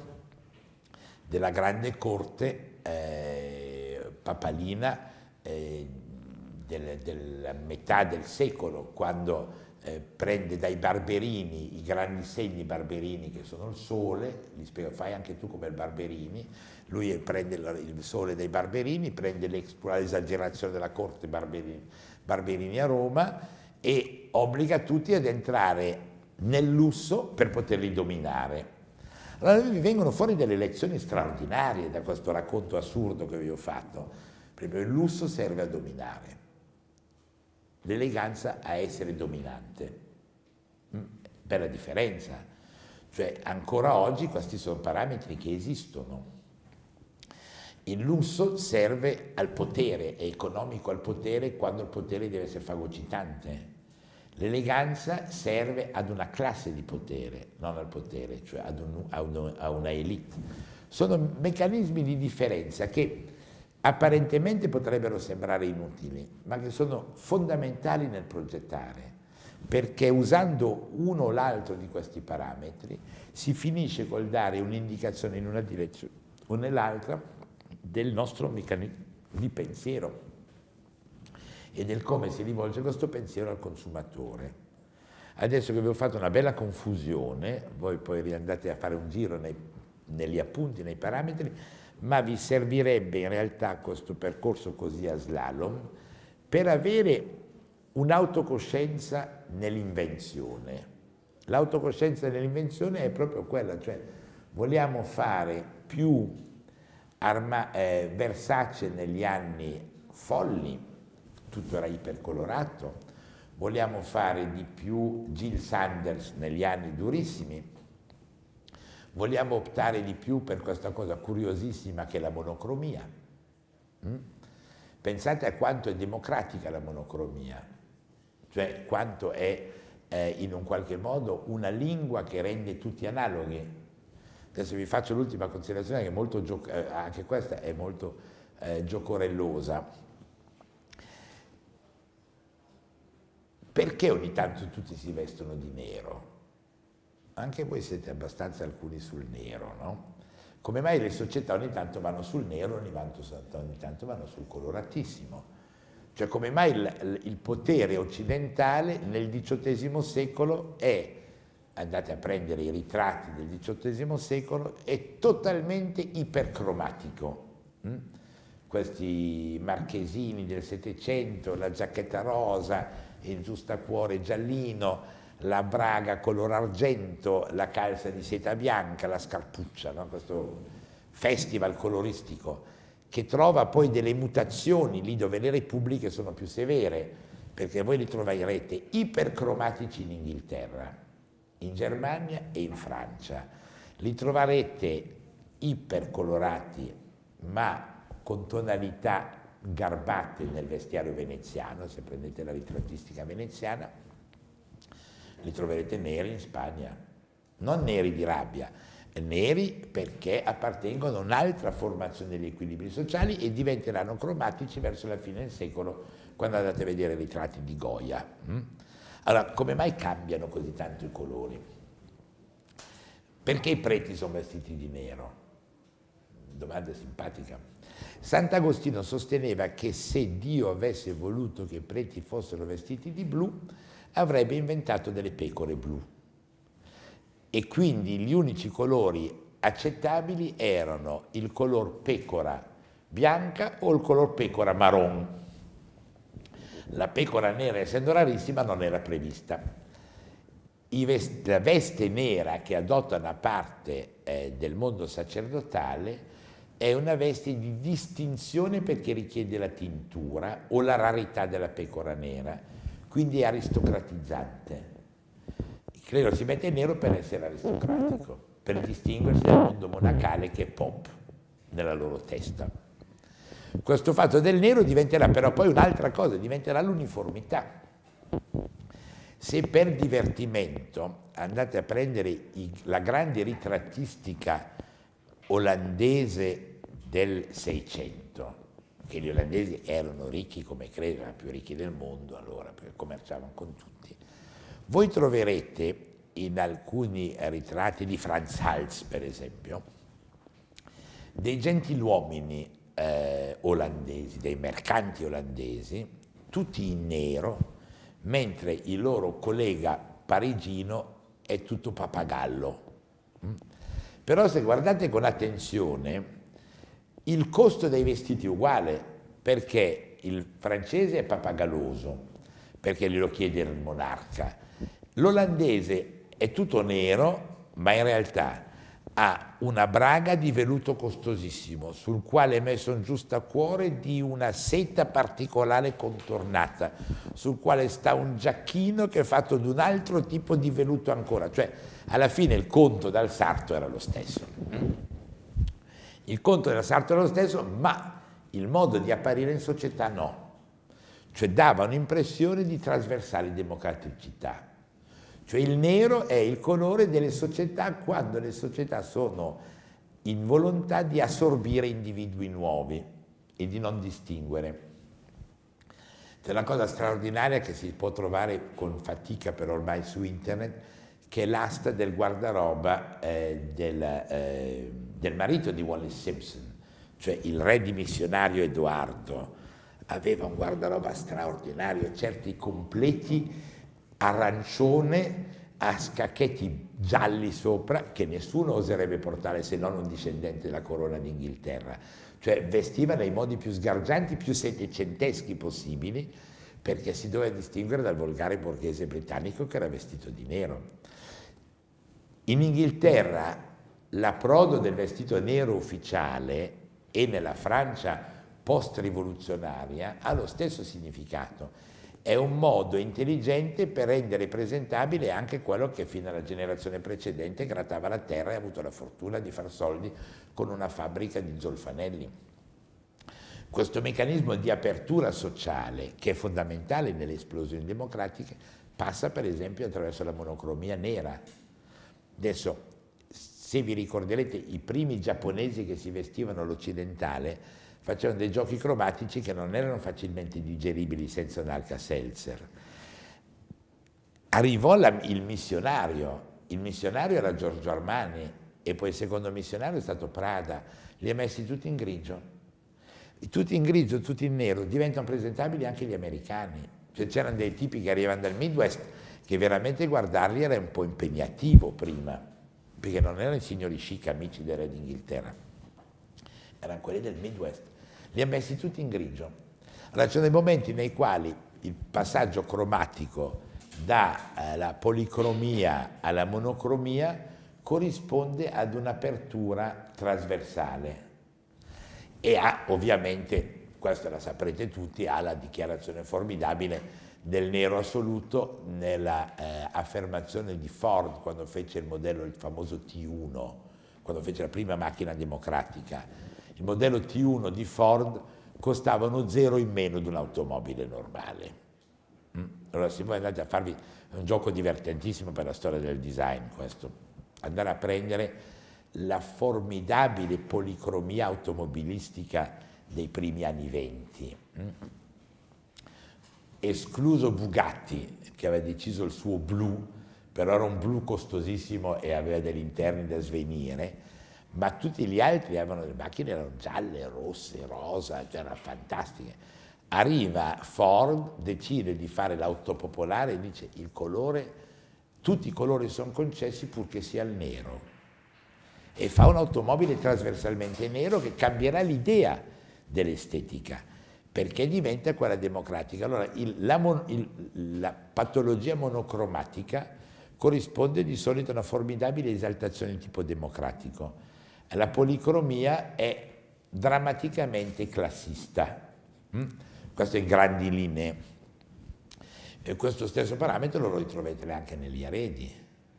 della grande corte eh, papalina eh, del, della metà del secolo, quando eh, prende dai Barberini i grandi segni barberini che sono il sole, gli spiega fai anche tu come il Barberini, lui prende il sole dai Barberini, prende l'esagerazione della corte Barberini, Barberini a Roma e obbliga tutti ad entrare nel lusso per poterli dominare. Allora vi vengono fuori delle lezioni straordinarie da questo racconto assurdo che vi ho fatto. Proprio il lusso serve a dominare, l'eleganza a essere dominante. Bella differenza. Cioè ancora oggi questi sono parametri che esistono. Il lusso serve al potere, è economico al potere quando il potere deve essere fagocitante. L'eleganza serve ad una classe di potere, non al potere, cioè ad un, a, uno, a una elite. Sono meccanismi di differenza che apparentemente potrebbero sembrare inutili, ma che sono fondamentali nel progettare, perché usando uno o l'altro di questi parametri si finisce col dare un'indicazione in una direzione o nell'altra del nostro meccanismo di pensiero e del come si rivolge questo pensiero al consumatore. Adesso che vi ho fatto una bella confusione, voi poi andate a fare un giro nei, negli appunti, nei parametri, ma vi servirebbe in realtà questo percorso così a slalom per avere un'autocoscienza nell'invenzione. L'autocoscienza nell'invenzione è proprio quella, cioè vogliamo fare più Arma, eh, Versace negli anni folli, tutto era ipercolorato, vogliamo fare di più Jill Sanders negli anni durissimi, vogliamo optare di più per questa cosa curiosissima che è la monocromia. Mm? Pensate a quanto è democratica la monocromia, cioè quanto è eh, in un qualche modo una lingua che rende tutti analoghi. Adesso vi faccio l'ultima considerazione che è molto, eh, anche questa è molto eh, giocorellosa. Perché ogni tanto tutti si vestono di nero? Anche voi siete abbastanza alcuni sul nero, no? Come mai le società ogni tanto vanno sul nero, ogni tanto, ogni tanto vanno sul coloratissimo? Cioè come mai il, il potere occidentale nel diciottesimo secolo è, andate a prendere i ritratti del diciottesimo secolo, è totalmente ipercromatico. Hm? Questi marchesini del Settecento, la giacchetta rosa, il giustacuore giallino, la braga color argento, la calza di seta bianca, la scarpuccia, no? Questo festival coloristico che trova poi delle mutazioni lì dove le repubbliche sono più severe, perché voi li troverete ipercromatici in Inghilterra, in Germania e in Francia. Li troverete ipercolorati, ma con tonalità garbate nel vestiario veneziano, se prendete la ritrattistica veneziana, li troverete neri in Spagna, non neri di rabbia, neri perché appartengono a un'altra formazione degli equilibri sociali e diventeranno cromatici verso la fine del secolo, quando andate a vedere i ritratti di Goya. Allora, come mai cambiano così tanto i colori? Perché i preti sono vestiti di nero? Domanda simpatica. Sant'Agostino sosteneva che se Dio avesse voluto che i preti fossero vestiti di blu, avrebbe inventato delle pecore blu. E quindi gli unici colori accettabili erano il color pecora bianca o il color pecora marron. La pecora nera, essendo rarissima, non era prevista. I vest- la veste nera che adotta una parte eh, del mondo sacerdotale è una veste di distinzione perché richiede la tintura o la rarità della pecora nera, quindi è aristocratizzante. Il clero si mette nero per essere aristocratico, per distinguersi dal mondo monacale che è pop nella loro testa. Questo fatto del nero diventerà però poi un'altra cosa, diventerà l'uniformità. Se per divertimento andate a prendere i, la grande ritrattistica olandese del Seicento, che gli olandesi erano ricchi come credo, erano più ricchi del mondo allora, perché commerciavano con tutti, voi troverete in alcuni ritratti di Frans Hals, per esempio, dei gentiluomini eh, olandesi, dei mercanti olandesi, tutti in nero, mentre il loro collega parigino è tutto pappagallo. Però se guardate con attenzione, il costo dei vestiti è uguale, perché il francese è pappagalloso, perché glielo chiede il monarca. L'olandese è tutto nero, ma in realtà ha una braga di velluto costosissimo, sul quale è messo un giustacuore di una seta particolare contornata, sul quale sta un giacchino che è fatto di un altro tipo di velluto ancora, cioè alla fine il conto dal sarto era lo stesso. Il conto dal sarto era lo stesso, ma il modo di apparire in società no. Cioè dava un'impressione di trasversale democraticità. Cioè il nero è il colore delle società quando le società sono in volontà di assorbire individui nuovi e di non distinguere. C'è una cosa straordinaria che si può trovare con fatica però ormai su internet, che è l'asta del guardaroba eh, del, eh, del marito di Wallis Simpson, cioè il re dimissionario Edoardo. Aveva un guardaroba straordinario, certi completi arancione a scacchetti gialli sopra che nessuno oserebbe portare se non un discendente della corona d'Inghilterra. Cioè vestiva nei modi più sgargianti, più settecenteschi possibili, perché si doveva distinguere dal volgare borghese britannico che era vestito di nero. In Inghilterra l'approdo del vestito nero ufficiale e nella Francia post-rivoluzionaria ha lo stesso significato. È un modo intelligente per rendere presentabile anche quello che fino alla generazione precedente grattava la terra e ha avuto la fortuna di far soldi con una fabbrica di zolfanelli. Questo meccanismo di apertura sociale, che è fondamentale nelle esplosioni democratiche, passa per esempio attraverso la monocromia nera. Adesso, se vi ricorderete, i primi giapponesi che si vestivano all'occidentale facevano dei giochi cromatici che non erano facilmente digeribili senza un Alka-Seltzer. Arrivò la, il missionario, il missionario era Giorgio Armani e poi il secondo missionario è stato Prada, li ha messi tutti in grigio. Tutti in grigio, tutti in nero, diventano presentabili anche gli americani. Cioè, c'erano dei tipi che arrivano dal Midwest che veramente guardarli era un po' impegnativo prima, perché non erano i signori chic amici del re d'Inghilterra, erano quelli del Midwest. Li ha messi tutti in grigio. Allora ci sono dei momenti nei quali il passaggio cromatico dalla policromia alla monocromia corrisponde ad un'apertura trasversale. e ha ovviamente, questo la saprete tutti, ha la dichiarazione formidabile del nero assoluto nella eh, affermazione di Ford quando fece il modello, il famoso T uno, quando fece la prima macchina democratica. Il modello T uno di Ford costava uno zero in meno di un'automobile normale. Mm? Allora se voi andate a farvi, è un gioco divertentissimo per la storia del design questo, andare a prendere la formidabile policromia automobilistica dei primi anni venti. Mm? Escluso Bugatti, che aveva deciso il suo blu, però era un blu costosissimo e aveva degli interni da svenire, ma tutti gli altri avevano le macchine, erano gialle, rosse, rosa, cioè erano fantastiche. Arriva Ford, decide di fare l'auto popolare e dice il colore, tutti i colori sono concessi purché sia il nero. E fa un'automobile trasversalmente nero che cambierà l'idea dell'estetica, perché diventa quella democratica. Allora, il, la, mon, il, la patologia monocromatica corrisponde di solito a una formidabile esaltazione di tipo democratico. La policromia è drammaticamente classista. Mm? Questo in grandi linee. E questo stesso parametro lo ritrovate anche negli arredi.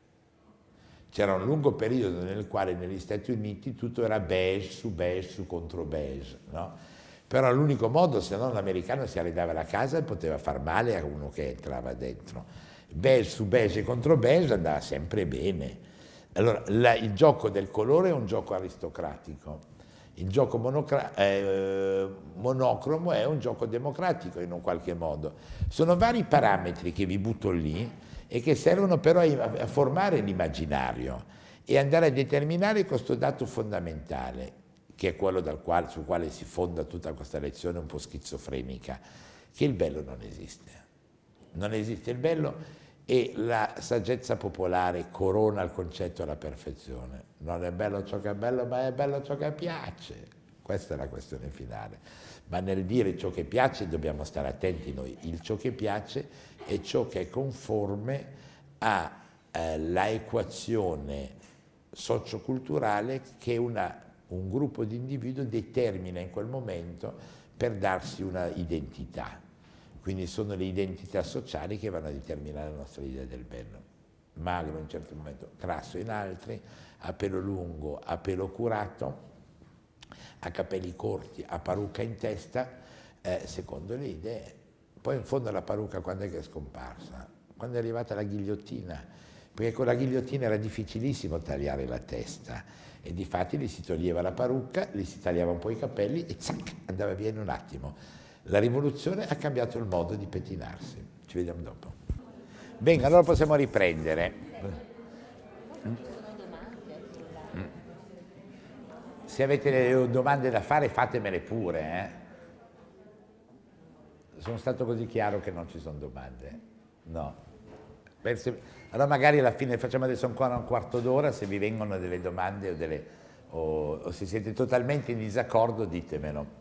C'era un lungo periodo nel quale negli Stati Uniti tutto era beige su beige su contro beige, no? Però l'unico modo, se non l'americano si arredava la casa e poteva far male a uno che entrava dentro. Beige su beige contro beige andava sempre bene. Allora, la, il gioco del colore è un gioco aristocratico, il gioco eh, monocromo è un gioco democratico in un qualche modo. Sono vari parametri che vi butto lì e che servono però a, a formare l'immaginario e andare a determinare questo dato fondamentale, che è quello dal quale, sul quale si fonda tutta questa lezione un po' schizofrenica, che il bello non esiste. Non esiste il bello e la saggezza popolare corona il concetto alla perfezione. Non è bello ciò che è bello, ma è bello ciò che piace. Questa è la questione finale. Ma nel dire ciò che piace dobbiamo stare attenti noi. Il ciò che piace è ciò che è conforme alla eh, equazione socioculturale che una, un gruppo di individui determina in quel momento per darsi una identità. Quindi sono le identità sociali che vanno a determinare la nostra idea del bello. Magro in un certo momento, grasso in altri, a pelo lungo, a pelo curato, a capelli corti, a parrucca in testa, eh, secondo le idee. Poi in fondo la parrucca quando è che è scomparsa? Quando è arrivata la ghigliottina, perché con la ghigliottina era difficilissimo tagliare la testa e difatti gli si toglieva la parrucca, gli si tagliava un po' i capelli e zac, andava via in un attimo. La rivoluzione ha cambiato il modo di pettinarsi. Ci vediamo dopo. Bene, allora possiamo riprendere. Se avete delle domande da fare fatemele pure. Eh? Sono stato così chiaro che non ci sono domande. No. Allora magari alla fine facciamo adesso ancora un quarto d'ora, se vi vengono delle domande o, delle, o, o se siete totalmente in disaccordo ditemelo.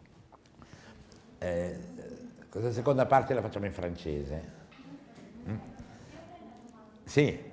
Eh, questa seconda parte la facciamo in francese. Mm? Sì.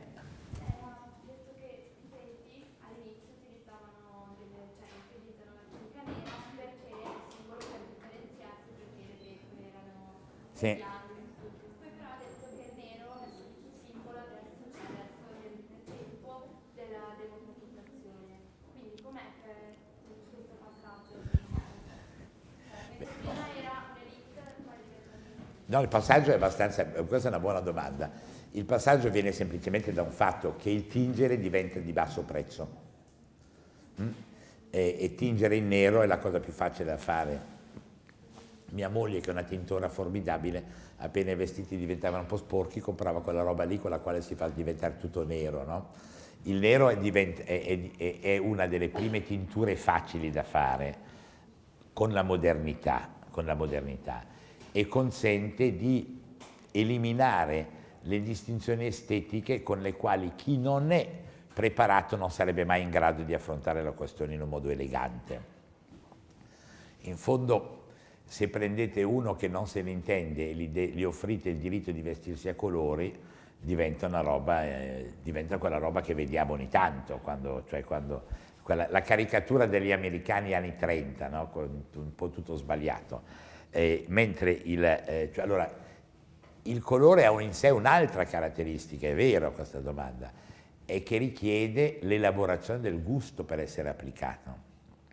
Sì. Poi però ha detto che il nero è il simbolo adesso, cioè adesso nel tempo della democratizzazione. Quindi com'è che questo passaggio? Cioè, prima era un'elite, poi diventa... No, il passaggio è abbastanza, questa è una buona domanda. Il passaggio viene semplicemente da un fatto che il tingere diventa di basso prezzo. Mm? E, e tingere in nero è la cosa più facile da fare. Mia moglie, che è una tintora formidabile, appena i vestiti diventavano un po' sporchi, comprava quella roba lì con la quale si fa diventare tutto nero, no? Il nero è, diventa, è, è, è una delle prime tinture facili da fare con la modernità, con la modernità e consente di eliminare le distinzioni estetiche con le quali chi non è preparato non sarebbe mai in grado di affrontare la questione in un modo elegante. In fondo, se prendete uno che non se ne intende e gli, gli offrite il diritto di vestirsi a colori, diventa una roba, eh, diventa quella roba che vediamo ogni tanto, quando, cioè quando quella, la caricatura degli americani anni trenta, no? Con un po' tutto sbagliato. Eh, mentre il, eh, cioè, allora, il colore ha in sé un'altra caratteristica, è vero questa domanda, è che richiede l'elaborazione del gusto per essere applicato.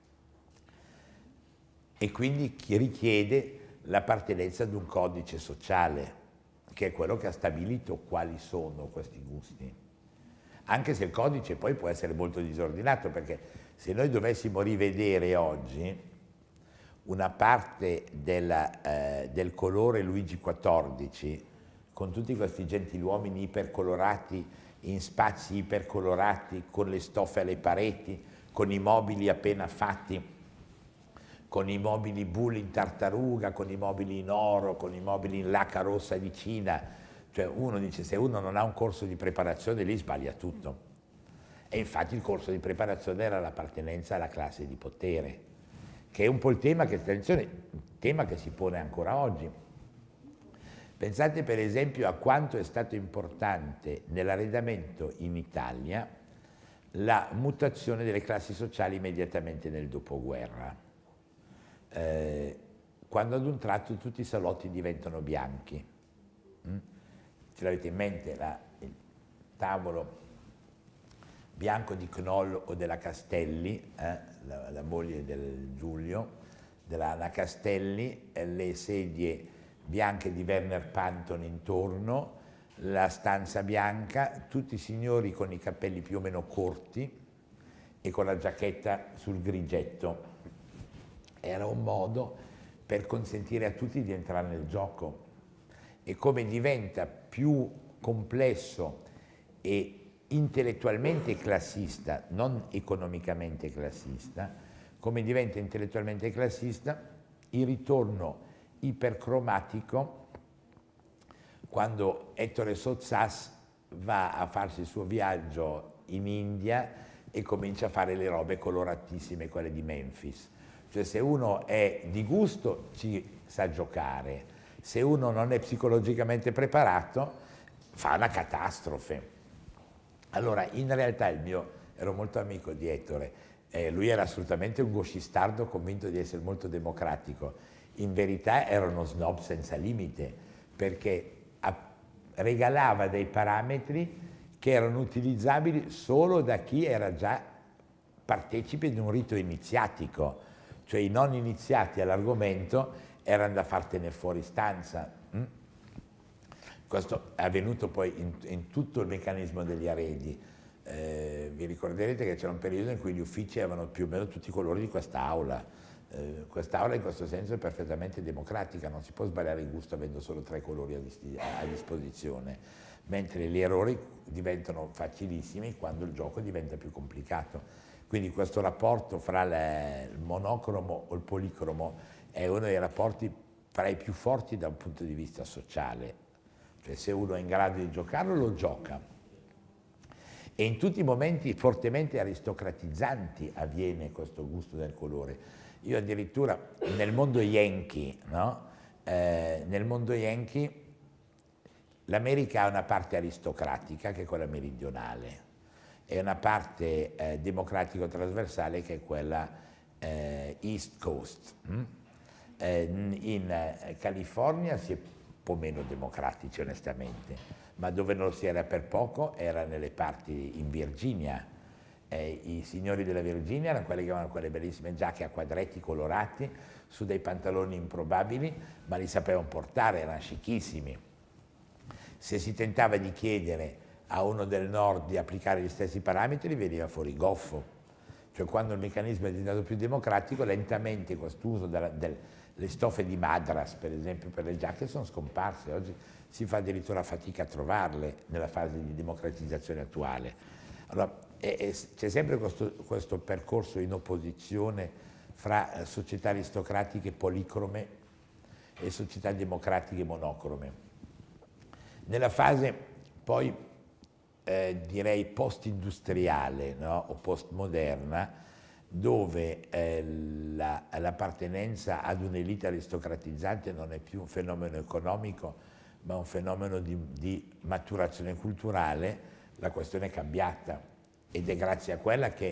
E quindi richiede l'appartenenza ad un codice sociale, che è quello che ha stabilito quali sono questi gusti. Anche se il codice poi può essere molto disordinato, perché se noi dovessimo rivedere oggi una parte della, eh, del colore Luigi quattordici, con tutti questi gentiluomini ipercolorati, in spazi ipercolorati, con le stoffe alle pareti, con i mobili appena fatti, con i mobili bull in tartaruga, con i mobili in oro, con i mobili in lacca rossa di Cina. Cioè uno dice, se uno non ha un corso di preparazione lì sbaglia tutto. E infatti il corso di preparazione era l'appartenenza alla classe di potere, che è un po' il tema che, attenzione, tema che si pone ancora oggi. Pensate per esempio a quanto è stato importante nell'arredamento in Italia la mutazione delle classi sociali immediatamente nel dopoguerra. Eh, quando ad un tratto tutti i salotti diventano bianchi. Mm? Ce l'avete in mente la, il tavolo bianco di Knoll o della Castelli, eh? la, la moglie del Giulio, della Anna Castelli, eh, le sedie bianche di Werner Panton intorno, la stanza bianca, tutti i signori con i capelli più o meno corti e con la giacchetta sul grigetto. Era un modo per consentire a tutti di entrare nel gioco. E come diventa più complesso e intellettualmente classista, non economicamente classista, come diventa intellettualmente classista il ritorno ipercromatico quando Ettore Sottsass va a farsi il suo viaggio in India e comincia a fare le robe coloratissime, quelle di Memphis. Cioè se uno è di gusto ci sa giocare, se uno non è psicologicamente preparato fa una catastrofe. Allora in realtà il mio, ero molto amico di Ettore, eh, lui era assolutamente un gauchistardo convinto di essere molto democratico, in verità era uno snob senza limite, perché regalava dei parametri che erano utilizzabili solo da chi era già partecipe di un rito iniziatico. Cioè i non iniziati all'argomento erano da far tenere fuori stanza. Mm? Questo è avvenuto poi in, in tutto il meccanismo degli arredi. Eh, vi ricorderete che c'era un periodo in cui gli uffici avevano più o meno tutti i colori di quest'aula. Eh, quest'aula in questo senso è perfettamente democratica, non si può sbagliare il gusto avendo solo tre colori a, a disposizione, mentre gli errori diventano facilissimi quando il gioco diventa più complicato. Quindi questo rapporto fra le, il monocromo o il policromo è uno dei rapporti fra i più forti da un punto di vista sociale, cioè se uno è in grado di giocarlo lo gioca. E in tutti i momenti fortemente aristocratizzanti avviene questo gusto del colore. Io addirittura nel mondo yankee, no? eh, nel mondo yankee l'America ha una parte aristocratica che è quella meridionale, e una parte eh, democratico-trasversale che è quella eh, East Coast. Mm? Eh, in eh, California si è un po' meno democratici onestamente, ma dove non si era per poco era nelle parti in Virginia. Eh, I signori della Virginia erano quelli che avevano quelle bellissime giacche a quadretti colorati su dei pantaloni improbabili, ma li sapevano portare, erano scicchissimi. Se si tentava di chiedere a uno del nord di applicare gli stessi parametri, veniva fuori goffo. Cioè quando il meccanismo è diventato più democratico, lentamente quest'uso delle stoffe di Madras, per esempio, per le giacche sono scomparse. Oggi si fa addirittura fatica a trovarle nella fase di democratizzazione attuale. Allora, c'è sempre questo, questo percorso in opposizione fra società aristocratiche policrome e società democratiche monocrome. Nella fase poi eh, direi post-industriale, no? O post-moderna, dove eh, l'appartenenza ad un'elite aristocratizzante non è più un fenomeno economico, ma un fenomeno di, di maturazione culturale, la questione è cambiata. Ed è grazie a quella che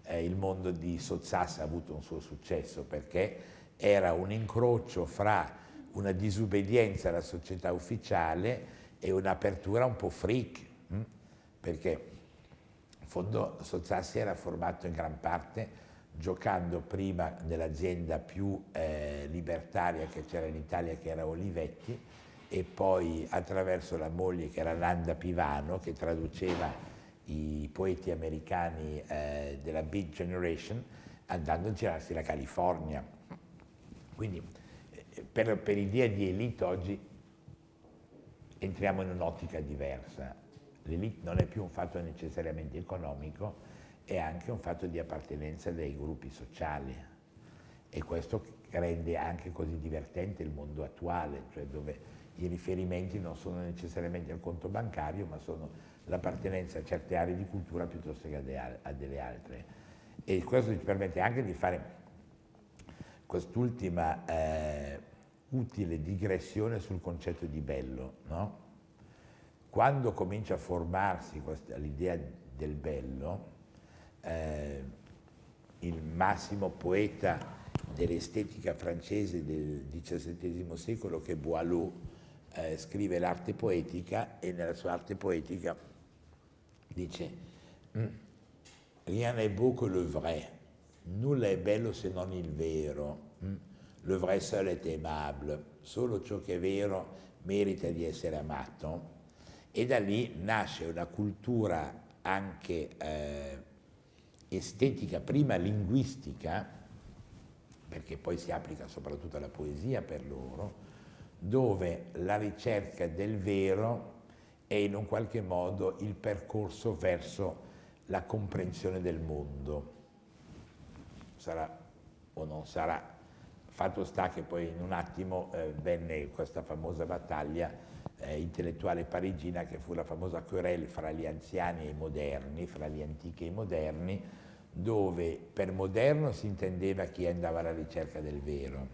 eh, il mondo di Sottsass ha avuto un suo successo, perché era un incrocio fra una disobbedienza alla società ufficiale e un'apertura un po' freak, hm? Perché in fondo Sottsass era formato in gran parte giocando prima nell'azienda più eh, libertaria che c'era in Italia, che era Olivetti, e poi attraverso la moglie che era Nanda Pivano, che traduceva i poeti americani eh, della Beat Generation, andando a girarsi la California. Quindi eh, per, per idea di elite oggi entriamo in un'ottica diversa. L'elite non è più un fatto necessariamente economico, è anche un fatto di appartenenza dei gruppi sociali, e questo rende anche così divertente il mondo attuale, cioè dove i riferimenti non sono necessariamente al conto bancario, ma sono l'appartenenza a certe aree di cultura piuttosto che a delle altre. E questo ci permette anche di fare quest'ultima eh, utile digressione sul concetto di bello, no? Quando comincia a formarsi l'idea del bello, eh, il massimo poeta dell'estetica francese del diciassettesimo secolo, che è Boileau, eh, scrive l'arte poetica, e nella sua arte poetica dice rien n'est beau que le vrai, nulla è bello se non il vero, le vrai seul est aimable, solo ciò che è vero merita di essere amato. E da lì nasce una cultura anche eh, estetica, prima linguistica, perché poi si applica soprattutto alla poesia per loro, dove la ricerca del vero è in un qualche modo il percorso verso la comprensione del mondo. Sarà o non sarà. Fatto sta che poi in un attimo eh, venne questa famosa battaglia eh, intellettuale parigina, che fu la famosa querelle fra gli anziani e i moderni, fra gli antichi e i moderni, dove per moderno si intendeva chi andava alla ricerca del vero,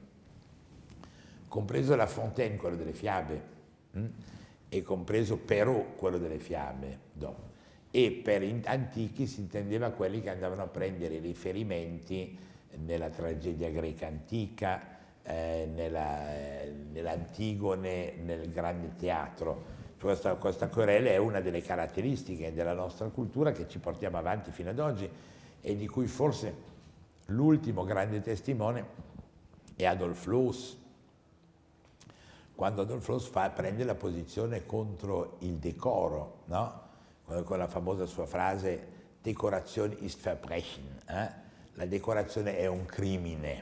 compreso La Fontaine, quello delle fiabe, hm? e compreso Perrault, quello delle fiabe, no. E per antichi si intendeva quelli che andavano a prendere i riferimenti nella tragedia greca antica, eh, nella, eh, nell'Antigone, nel grande teatro. Questa, questa querela è una delle caratteristiche della nostra cultura che ci portiamo avanti fino ad oggi, e di cui forse l'ultimo grande testimone è Adolf Loos, quando Adolf Loos fa, prende la posizione contro il decoro, no? Con la famosa sua frase "Decoration ist Verbrechen", eh? La decorazione è un crimine,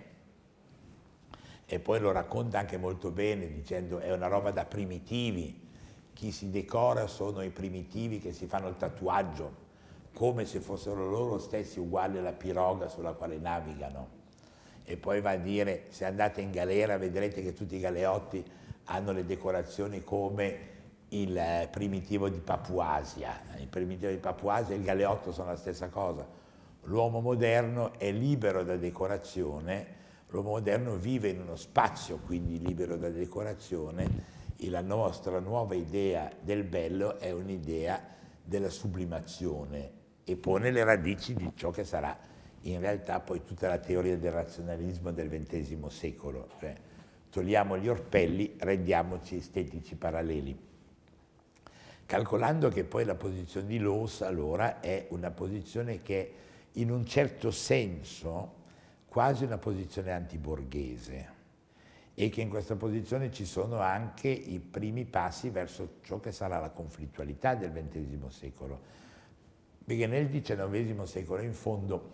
e poi lo racconta anche molto bene dicendo è una roba da primitivi, chi si decora sono i primitivi che si fanno il tatuaggio, come se fossero loro stessi uguali alla piroga sulla quale navigano. E poi va a dire, se andate in galera vedrete che tutti i galeotti hanno le decorazioni come il eh, primitivo di Papuasia. Il primitivo di Papuasia e il galeotto sono la stessa cosa. L'uomo moderno è libero da decorazione, l'uomo moderno vive in uno spazio quindi libero da decorazione, e la nostra nuova idea del bello è un'idea della sublimazione, e pone le radici di ciò che sarà in realtà poi tutta la teoria del razionalismo del ventesimo secolo, cioè togliamo gli orpelli, rendiamoci estetici paralleli. Calcolando che poi la posizione di Loos allora è una posizione che in un certo senso quasi una posizione antiborghese, e che in questa posizione ci sono anche i primi passi verso ciò che sarà la conflittualità del ventesimo secolo, perché nel diciannovesimo secolo in fondo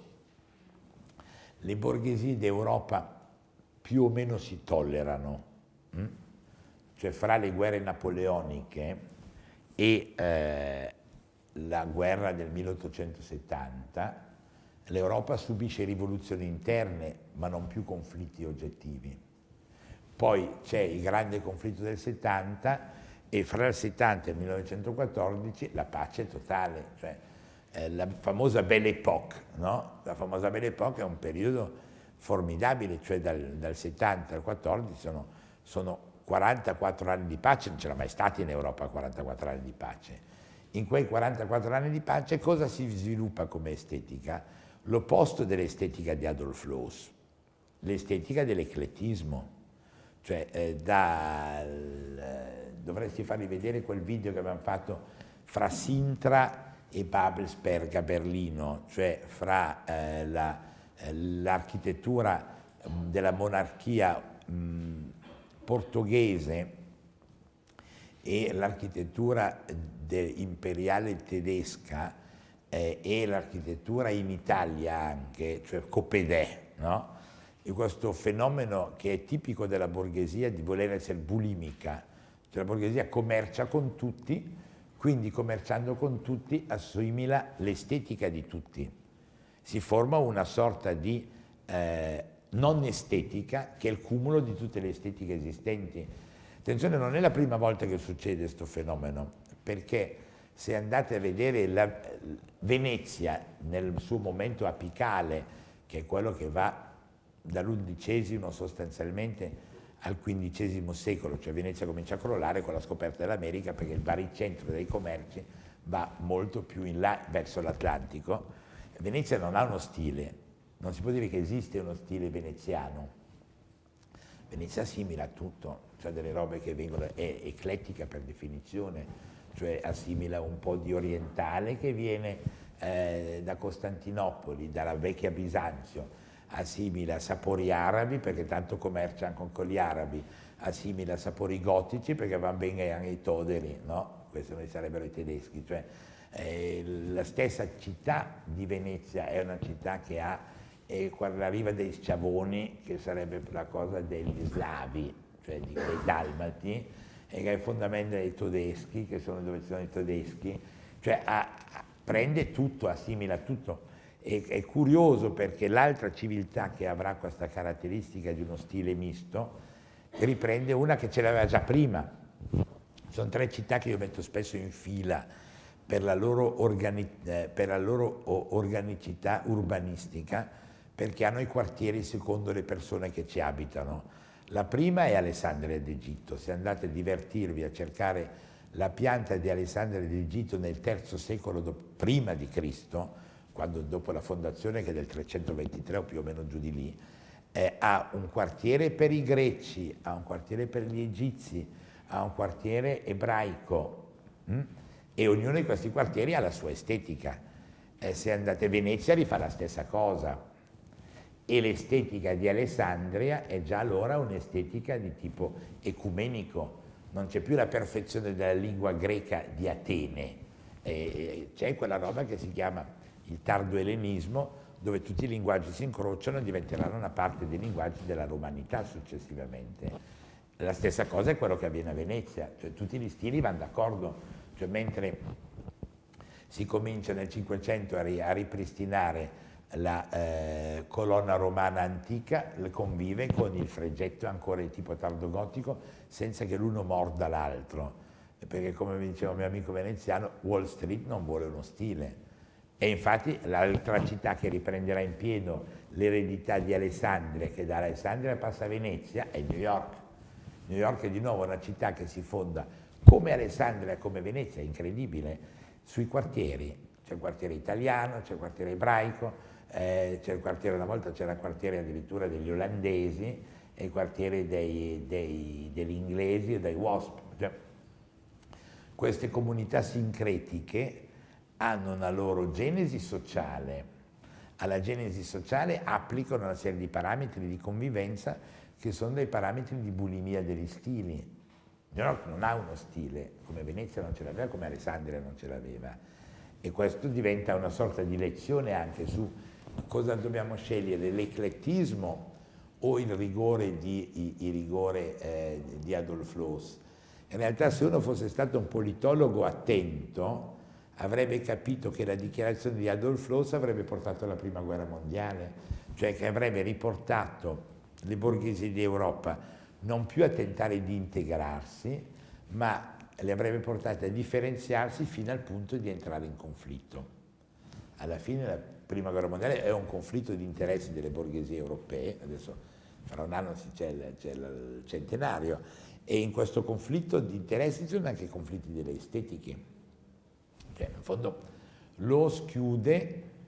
le borghesie d'Europa più o meno si tollerano, hm? Cioè fra le guerre napoleoniche e eh, la guerra del milleottocentosettanta, l'Europa subisce rivoluzioni interne, ma non più conflitti oggettivi. Poi c'è il grande conflitto del settanta, e fra il settanta e il millenovecentoquattordici la pace è totale, cioè eh, la famosa Belle Époque, no? La famosa Belle Époque è un periodo formidabile, cioè dal, dal settanta al quattordici sono, sono quarantaquattro anni di pace, non c'era mai stati in Europa quarantaquattro anni di pace. In quei quarantaquattro anni di pace cosa si sviluppa come estetica? l'opposto dell'estetica di Adolf Loos, l'estetica dell'eclettismo, cioè eh, dal, eh, dovresti fargli vedere quel video che abbiamo fatto fra Sintra e Babelsberg a Berlino, cioè fra eh, l'architettura la, eh, della monarchia mh, portoghese e l'architettura imperiale tedesca eh, e l'architettura in Italia anche, cioè Coppedè, no? E questo fenomeno che è tipico della borghesia di voler essere bulimica, cioè la borghesia commercia con tutti, quindi commerciando con tutti assimila l'estetica di tutti. Si forma una sorta di eh, non estetica che è il cumulo di tutte le estetiche esistenti. Attenzione, non è la prima volta che succede questo fenomeno, perché se andate a vedere la Venezia nel suo momento apicale, che è quello che va dall'undicesimo sostanzialmente al quindicesimo secolo, cioè Venezia comincia a crollare con la scoperta dell'America perché il baricentro dei commerci va molto più in là verso l'Atlantico. Venezia non ha uno stile, non si può dire che esiste uno stile veneziano. Venezia assimila tutto, cioè delle robe che vengono, è eclettica per definizione, cioè assimila un po' di orientale che viene eh, da Costantinopoli, dalla vecchia Bisanzio, assimila sapori arabi perché tanto commercia anche con gli arabi, assimila sapori gotici perché vanno bene anche i toderi, no? Questi noi sarebbero i tedeschi, cioè eh, la stessa città di Venezia è una città che ha eh, la riva dei Sciavoni, che sarebbe la cosa degli slavi, cioè di, dei dalmati, e che è il fondamento dei tedeschi, che sono dove sono i tedeschi, cioè ha, prende tutto, assimila tutto. E, è curioso perché l'altra civiltà che avrà questa caratteristica di uno stile misto riprende una che ce l'aveva già prima. Sono tre città che io metto spesso in fila per la loro, organi eh, per la loro organicità urbanistica, perché hanno i quartieri secondo le persone che ci abitano. La prima è Alessandria d'Egitto. Se andate a divertirvi a cercare la pianta di Alessandria d'Egitto nel terzo secolo prima di Cristo, quando dopo la fondazione, che è del trecentoventitré o più o meno giù di lì, eh, ha un quartiere per i greci, ha un quartiere per gli egizi, ha un quartiere ebraico, hm? E ognuno di questi quartieri ha la sua estetica. Eh, se andate a Venezia rifà la stessa cosa, e l'estetica di Alessandria è già allora un'estetica di tipo ecumenico, non c'è più la perfezione della lingua greca di Atene, eh, c'è quella roba che si chiama il tardo ellenismo, dove tutti i linguaggi si incrociano e diventeranno una parte dei linguaggi della romanità successivamente. La stessa cosa è quello che avviene a Venezia, cioè tutti gli stili vanno d'accordo, cioè mentre si comincia nel Cinquecento a, ri a ripristinare la eh, colonna romana antica, convive con il fregetto ancora di tipo tardogotico senza che l'uno morda l'altro, perché come mi diceva un mio amico veneziano, Wall Street non vuole uno stile. E infatti l'altra città che riprenderà in pieno l'eredità di Alessandria, che da Alessandria passa a Venezia, è New York. New York è di nuovo una città che si fonda come Alessandria, come Venezia, è incredibile, sui quartieri. C'è il quartiere italiano, c'è il quartiere ebraico, eh, c'è il quartiere, una volta c'era il quartiere addirittura degli olandesi e il quartiere dei, dei, degli inglesi e dei WASP. Cioè, queste comunità sincretiche hanno una loro genesi sociale. Alla genesi sociale applicano una serie di parametri di convivenza che sono dei parametri di bulimia degli stili. New York non ha uno stile, come Venezia non ce l'aveva, come Alessandria non ce l'aveva. E questo diventa una sorta di lezione anche su cosa dobbiamo scegliere, l'eclettismo o il rigore di, il, il rigore, eh, di Adolf Loos. In realtà se uno fosse stato un politologo attento, avrebbe capito che la dichiarazione di Adolf Loos avrebbe portato alla prima guerra mondiale, cioè che avrebbe riportato le borghesi d'Europa non più a tentare di integrarsi, ma le avrebbe portate a differenziarsi fino al punto di entrare in conflitto. Alla fine la prima guerra mondiale è un conflitto di interessi delle borghesie europee, adesso fra un anno c'è il, il centenario, e in questo conflitto di interessi ci sono anche conflitti delle estetiche. Cioè, in fondo, Loos chiude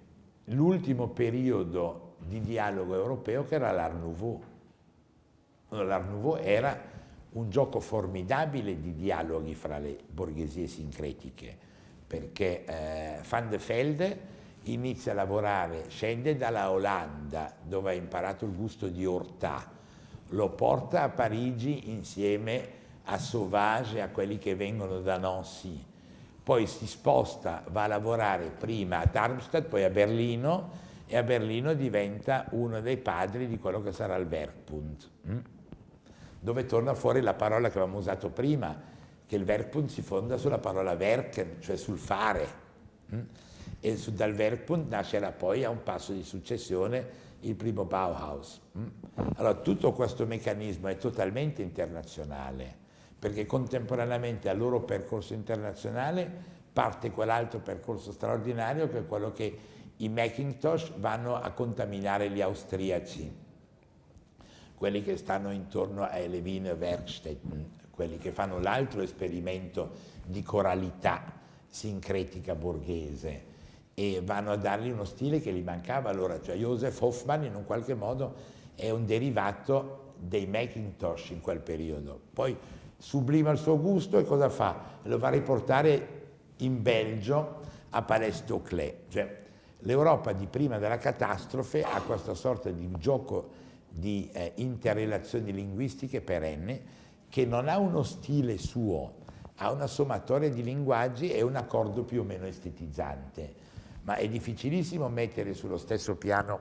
l'ultimo periodo di dialogo europeo che era l'Art Nouveau. L'Art Nouveau era un gioco formidabile di dialoghi fra le borghesie sincretiche, perché eh, Van de Velde inizia a lavorare, scende dalla Olanda, dove ha imparato il gusto di Horta, lo porta a Parigi insieme a Sauvage e a quelli che vengono da Nancy, poi si sposta, va a lavorare prima a Darmstadt, poi a Berlino, e a Berlino diventa uno dei padri di quello che sarà il Werkbund, hm? dove torna fuori la parola che avevamo usato prima, che il Werkbund si fonda sulla parola werken, cioè sul fare, hm? e su, dal Werkbund nascerà poi a un passo di successione il primo Bauhaus. Allora tutto questo meccanismo è totalmente internazionale, perché contemporaneamente al loro percorso internazionale parte quell'altro percorso straordinario che è quello che i Macintosh vanno a contaminare gli austriaci, quelli che stanno intorno alle Wiener Werkstätten, quelli che fanno l'altro esperimento di coralità sincretica borghese, e vanno a dargli uno stile che gli mancava allora, cioè Joseph Hoffmann in un qualche modo è un derivato dei Macintosh in quel periodo, poi sublima il suo gusto e cosa fa? Lo va a riportare in Belgio a Palais Toclet, cioè l'Europa di prima della catastrofe ha questa sorta di gioco di eh, interrelazioni linguistiche perenne che non ha uno stile suo, ha una sommatoria di linguaggi e un accordo più o meno estetizzante. Ma è difficilissimo mettere sullo stesso piano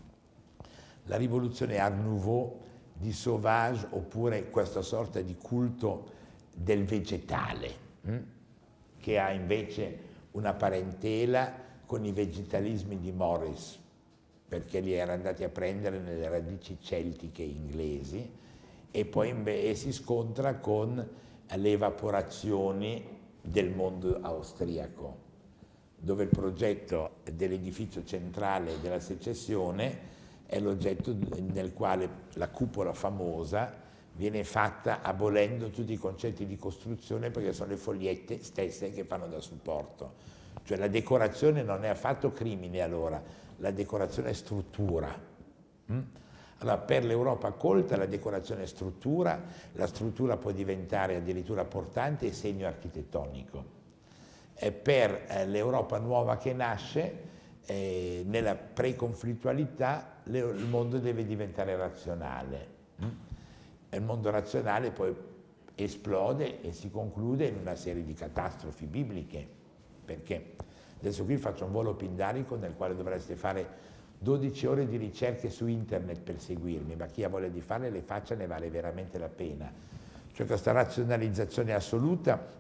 la rivoluzione Art Nouveau di Sauvage oppure questa sorta di culto del vegetale, hm? che ha invece una parentela con i vegetalismi di Morris, perché li era andati a prendere nelle radici celtiche inglesi, e poi e si scontra con le evaporazioni del mondo austriaco, dove il progetto dell'edificio centrale della secessione è l'oggetto nel quale la cupola famosa viene fatta abolendo tutti i concetti di costruzione, perché sono le fogliette stesse che fanno da supporto. Cioè la decorazione non è affatto crimine allora, la decorazione è struttura. Mm? Allora per l'Europa colta la decorazione è struttura, la struttura può diventare addirittura portante e segno architettonico. E per eh, l'Europa nuova che nasce, eh, nella preconflittualità le, il mondo deve diventare razionale. Mm? E il mondo razionale poi esplode e si conclude in una serie di catastrofi bibliche, perché adesso qui faccio un volo pindarico nel quale dovreste fare dodici ore di ricerche su internet per seguirmi, ma chi ha voglia di farle le faccia, ne vale veramente la pena. Cioè questa razionalizzazione assoluta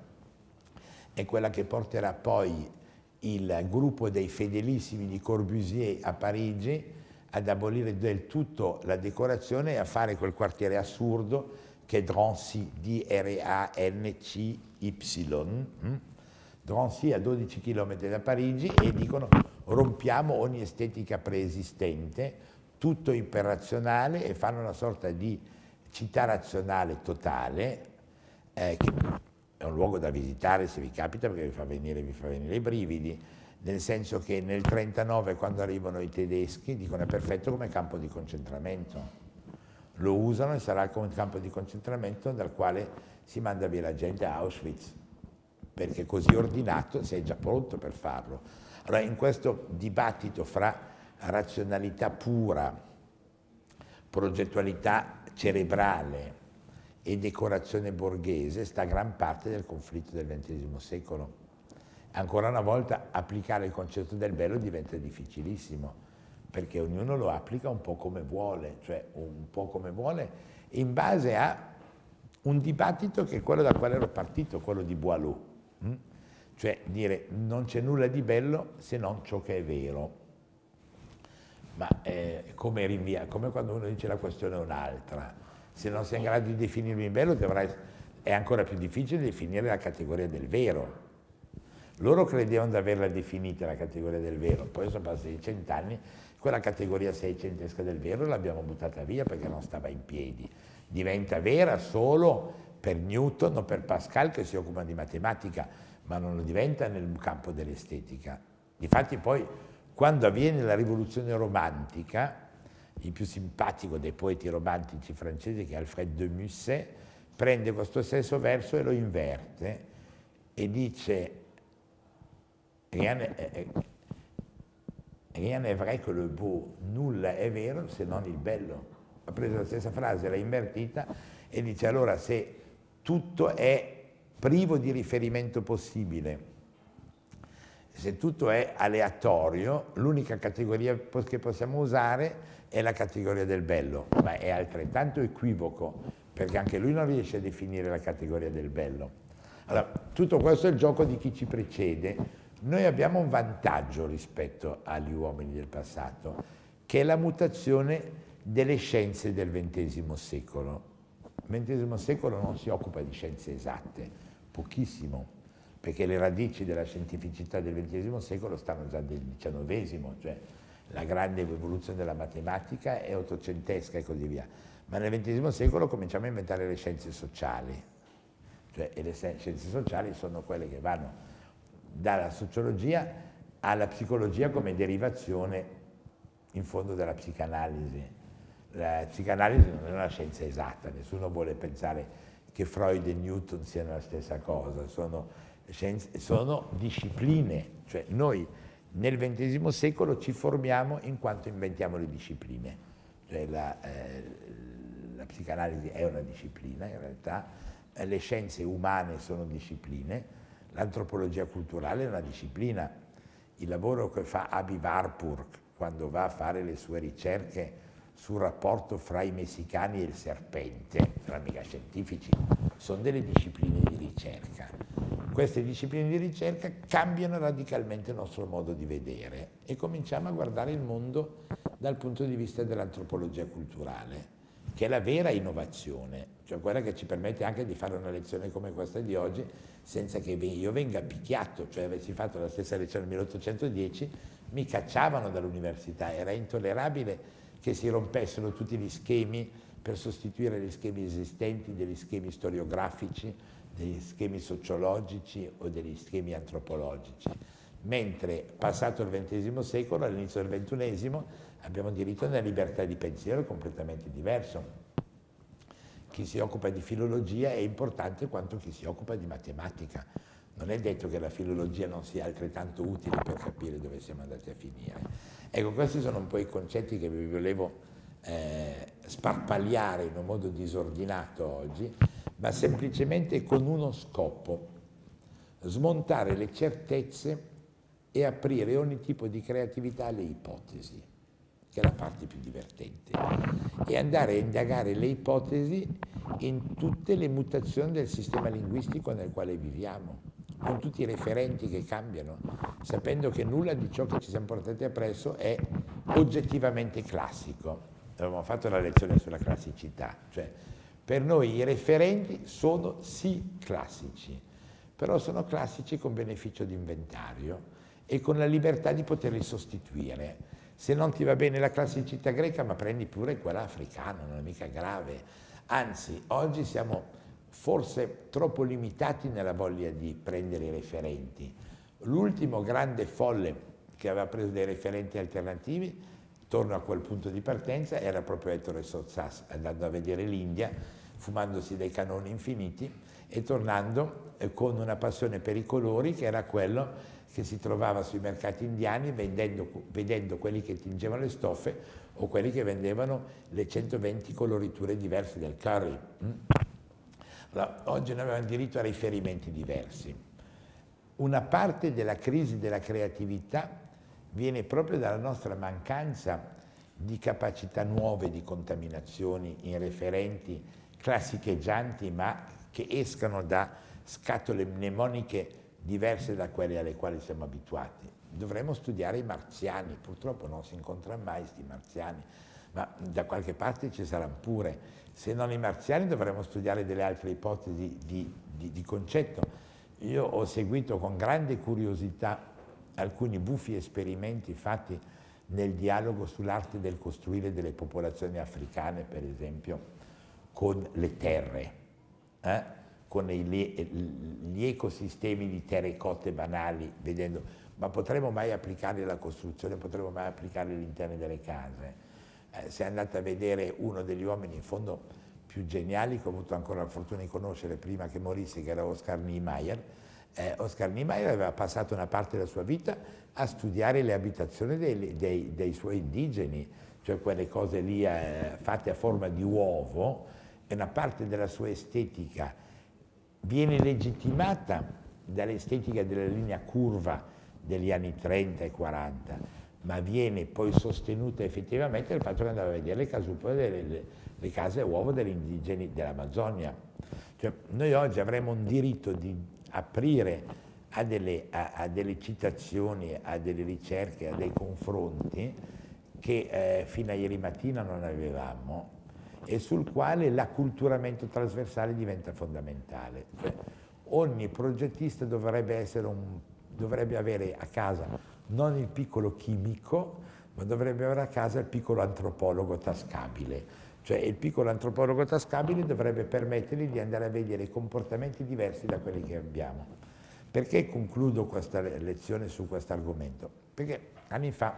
è quella che porterà poi il gruppo dei fedelissimi di Corbusier a Parigi ad abolire del tutto la decorazione e a fare quel quartiere assurdo che è Drancy, D R A N C Y. Drancy a dodici chilometri da Parigi, e dicono rompiamo ogni estetica preesistente, tutto iperrazionale, e fanno una sorta di città razionale totale, eh, che è un luogo da visitare se vi capita, perché vi fa venire, vi fa venire i brividi, nel senso che nel trentanove, quando arrivano i tedeschi, dicono è perfetto come campo di concentramento. Lo usano e sarà come campo di concentramento dal quale si manda via la gente a Auschwitz, perché così ordinato sei già pronto per farlo. Allora in questo dibattito fra razionalità pura, progettualità cerebrale e decorazione borghese sta gran parte del conflitto del ventesimo secolo. Ancora una volta applicare il concetto del bello diventa difficilissimo, perché ognuno lo applica un po' come vuole, cioè un po' come vuole in base a un dibattito che è quello da quale ero partito, quello di Boileau, hm? Cioè dire non c'è nulla di bello se non ciò che è vero. Ma eh, come, rinvia, come quando uno dice la questione è un'altra, se non sei in grado di definirmi bello dovrai, è ancora più difficile definire la categoria del vero. Loro credevano di averla definita la categoria del vero, poi sono passati cent'anni, quella categoria seicentesca del vero l'abbiamo buttata via perché non stava in piedi. Diventa vera solo per Newton o per Pascal, che si occupa di matematica, ma non lo diventa nel campo dell'estetica. Difatti poi Quando avviene la rivoluzione romantica, il più simpatico dei poeti romantici francesi, che è Alfred de Musset, prende questo stesso verso e lo inverte e dice rien n'est vrai que le beau, nulla è vero se non il bello. Ha preso la stessa frase, l'ha invertita e dice allora se tutto è privo di riferimento possibile, se tutto è aleatorio, l'unica categoria che possiamo usare è la categoria del bello, ma è altrettanto equivoco, perché anche lui non riesce a definire la categoria del bello. Allora, tutto questo è il gioco di chi ci precede. Noi abbiamo un vantaggio rispetto agli uomini del passato, che è la mutazione delle scienze del ventesimo secolo. Il ventesimo secolo non si occupa di scienze esatte, pochissimo, perché le radici della scientificità del ventesimo secolo stanno già nel diciannovesimo, cioè la grande evoluzione della matematica è ottocentesca e così via. Ma nel ventesimo secolo cominciamo a inventare le scienze sociali, cioè, e le scienze sociali sono quelle che vanno dalla sociologia alla psicologia come derivazione in fondo della psicanalisi. La psicanalisi non è una scienza esatta, nessuno vuole pensare che Freud e Newton siano la stessa cosa, sono, scienze, sono discipline, cioè noi nel ventesimo secolo ci formiamo in quanto inventiamo le discipline, cioè la, eh, la psicanalisi è una disciplina in realtà, eh, le scienze umane sono discipline, l'antropologia culturale è una disciplina, il lavoro che fa Abi Warburg quando va a fare le sue ricerche sul rapporto fra i messicani e il serpente, non mica scientifici, sono delle discipline di ricerca. Queste discipline di ricerca cambiano radicalmente il nostro modo di vedere e cominciamo a guardare il mondo dal punto di vista dell'antropologia culturale, che è la vera innovazione, cioè quella che ci permette anche di fare una lezione come questa di oggi senza che io venga picchiato, cioè avessi fatto la stessa lezione nel milleottocentodieci, mi cacciavano dall'università, era intollerabile che si rompessero tutti gli schemi per sostituire gli schemi esistenti, degli schemi storiografici, degli schemi sociologici o degli schemi antropologici. Mentre passato il ventesimo secolo, all'inizio del ventunesimo, abbiamo diritto a una libertà di pensiero completamente diverso. Chi si occupa di filologia è importante quanto chi si occupa di matematica. Non è detto che la filologia non sia altrettanto utile per capire dove siamo andati a finire. Ecco, questi sono un po' i concetti che vi volevo eh, sparpagliare in un modo disordinato oggi, ma semplicemente con uno scopo: smontare le certezze e aprire ogni tipo di creatività alle ipotesi, che è la parte più divertente, e andare a indagare le ipotesi in tutte le mutazioni del sistema linguistico nel quale viviamo, con tutti i referenti che cambiano, sapendo che nulla di ciò che ci siamo portati appresso è oggettivamente classico. Avevamo fatto la lezione sulla classicità, cioè per noi i referenti sono sì classici, però sono classici con beneficio di inventario e con la libertà di poterli sostituire. Se non ti va bene la classicità greca, ma prendi pure quella africana, non è mica grave. Anzi, oggi siamo forse troppo limitati nella voglia di prendere i referenti. L'ultimo grande folle che aveva preso dei referenti alternativi, torno a quel punto di partenza, era proprio Ettore Sottsass, andando a vedere l'India, fumandosi dei canoni infiniti e tornando con una passione per i colori che era quello che si trovava sui mercati indiani vendendo, vedendo quelli che tingevano le stoffe o quelli che vendevano le centoventi coloriture diverse del curry. Allora, oggi noi abbiamo diritto a riferimenti diversi. Una parte della crisi della creatività viene proprio dalla nostra mancanza di capacità nuove di contaminazioni in referenti classicheggianti, ma che escano da scatole mnemoniche diverse da quelle alle quali siamo abituati. Dovremmo studiare i marziani, purtroppo non si incontrano mai questi marziani, ma da qualche parte ci saranno pure. Se non i marziani dovremmo studiare delle altre ipotesi di, di, di concetto. Io ho seguito con grande curiosità alcuni buffi esperimenti fatti nel dialogo sull'arte del costruire delle popolazioni africane, per esempio, con le terre, eh? con i, gli ecosistemi di terracotte banali, vedendo, ma potremo mai applicarli alla costruzione, potremo mai applicarli all'interno delle case? Eh, se andate a vedere uno degli uomini in fondo più geniali che ho avuto ancora la fortuna di conoscere prima che morisse, che era Oscar Niemeyer, eh, Oscar Niemeyer aveva passato una parte della sua vita a studiare le abitazioni dei, dei, dei suoi indigeni, cioè quelle cose lì eh, fatte a forma di uovo, e una parte della sua estetica viene legittimata dall'estetica della linea curva degli anni trenta e quaranta, ma viene poi sostenuta effettivamente dal fatto che andava a vedere le casupole delle le case a uovo degli indigeni dell'Amazzonia. Cioè, noi oggi avremo un diritto di aprire a delle, a, a delle citazioni, a delle ricerche, a dei confronti che eh, fino a ieri mattina non avevamo e sul quale l'acculturamento trasversale diventa fondamentale. Cioè, ogni progettista dovrebbe, essere un, dovrebbe avere a casa non il piccolo chimico, ma dovrebbe avere a casa il piccolo antropologo tascabile. Cioè il piccolo antropologo tascabile dovrebbe permettergli di andare a vedere comportamenti diversi da quelli che abbiamo. Perché concludo questa lezione su questo argomento? Perché anni fa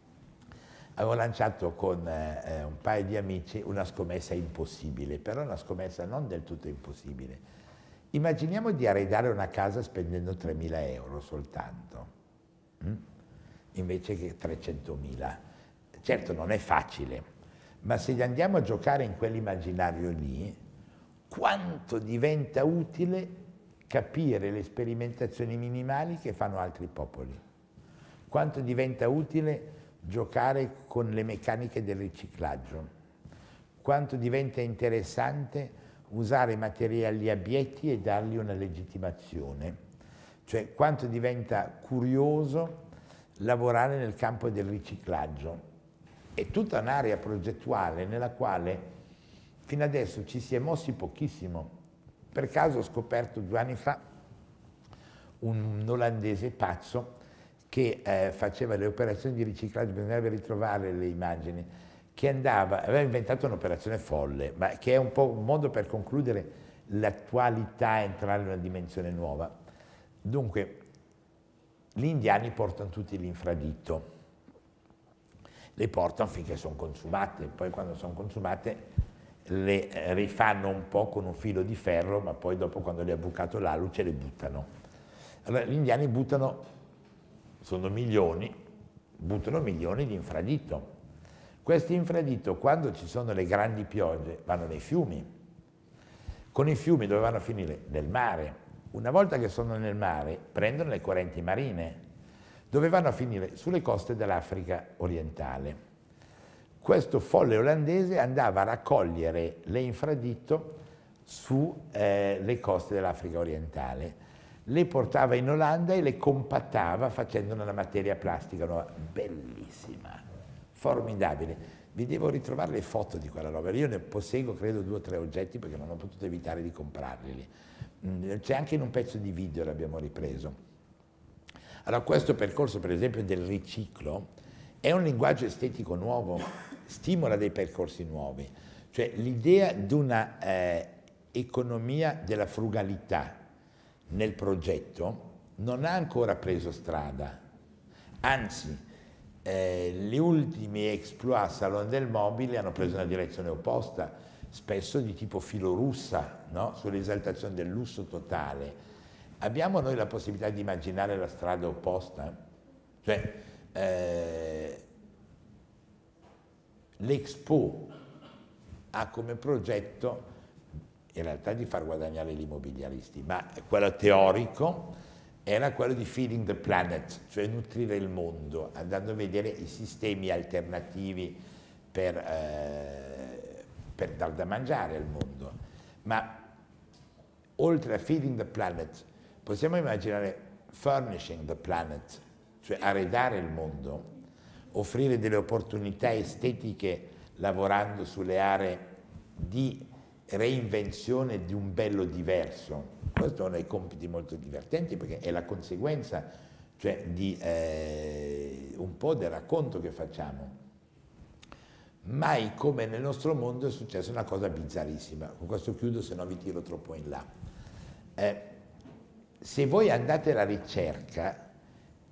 avevo lanciato con eh, un paio di amici una scommessa impossibile, però una scommessa non del tutto impossibile. Immaginiamo di arredare una casa spendendo tremila euro soltanto, hm? invece che trecentomila. Certo non è facile, ma se andiamo a giocare in quell'immaginario lì, quanto diventa utile capire le sperimentazioni minimali che fanno altri popoli? Quanto diventa utile giocare con le meccaniche del riciclaggio? Quanto diventa interessante usare materiali abietti e dargli una legittimazione? Cioè, quanto diventa curioso lavorare nel campo del riciclaggio? È tutta un'area progettuale nella quale fino adesso ci si è mossi pochissimo. Per caso ho scoperto due anni fa un olandese pazzo che eh, faceva le operazioni di riciclaggio, bisognerebbe ritrovare le immagini, che andava, aveva inventato un'operazione folle, ma che è un po' un modo per concludere l'attualità e entrare in una dimensione nuova. Dunque, gli indiani portano tutti l'infradito, le portano finché sono consumate, poi quando sono consumate le rifanno un po' con un filo di ferro, ma poi dopo quando le ha bucato la luce le buttano. Allora gli indiani buttano, sono milioni, buttano milioni di infradito. Questi infradito quando ci sono le grandi piogge vanno nei fiumi, con i fiumi dove vanno a finire? Nel mare. Una volta che sono nel mare prendono le correnti marine, dove vanno a finire? Sulle coste dell'Africa orientale. Questo folle olandese andava a raccogliere le infradito sulle eh, coste dell'Africa orientale, le portava in Olanda e le compattava facendone una materia plastica nuova, bellissima, formidabile. Vi devo ritrovare le foto di quella roba, io ne posseggo credo due o tre oggetti perché non ho potuto evitare di comprarli. C'è anche in un pezzo di video l'abbiamo ripreso. Allora questo percorso per esempio del riciclo è un linguaggio estetico nuovo, stimola dei percorsi nuovi, cioè l'idea di una eh, economia della frugalità nel progetto non ha ancora preso strada, anzi eh, gli ultimi exploit Salone del Mobile hanno preso una direzione opposta, spesso di tipo filorussa, no? Sull'esaltazione del lusso totale. Abbiamo noi la possibilità di immaginare la strada opposta? Cioè, eh, l'Expo ha come progetto in realtà di far guadagnare gli immobiliaristi, ma quello teorico era quello di feeding the planet, cioè nutrire il mondo, andando a vedere i sistemi alternativi per, eh, per dar da mangiare al mondo. Ma oltre a feeding the planet, possiamo immaginare furnishing the planet, cioè arredare il mondo, offrire delle opportunità estetiche lavorando sulle aree di reinvenzione di un bello diverso. Questo è uno dei compiti molto divertenti perché è la conseguenza, cioè, di eh, un po' del racconto che facciamo. Mai come nel nostro mondo è successa una cosa bizzarrissima. Con questo chiudo, se no vi tiro troppo in là. Eh, se voi andate alla ricerca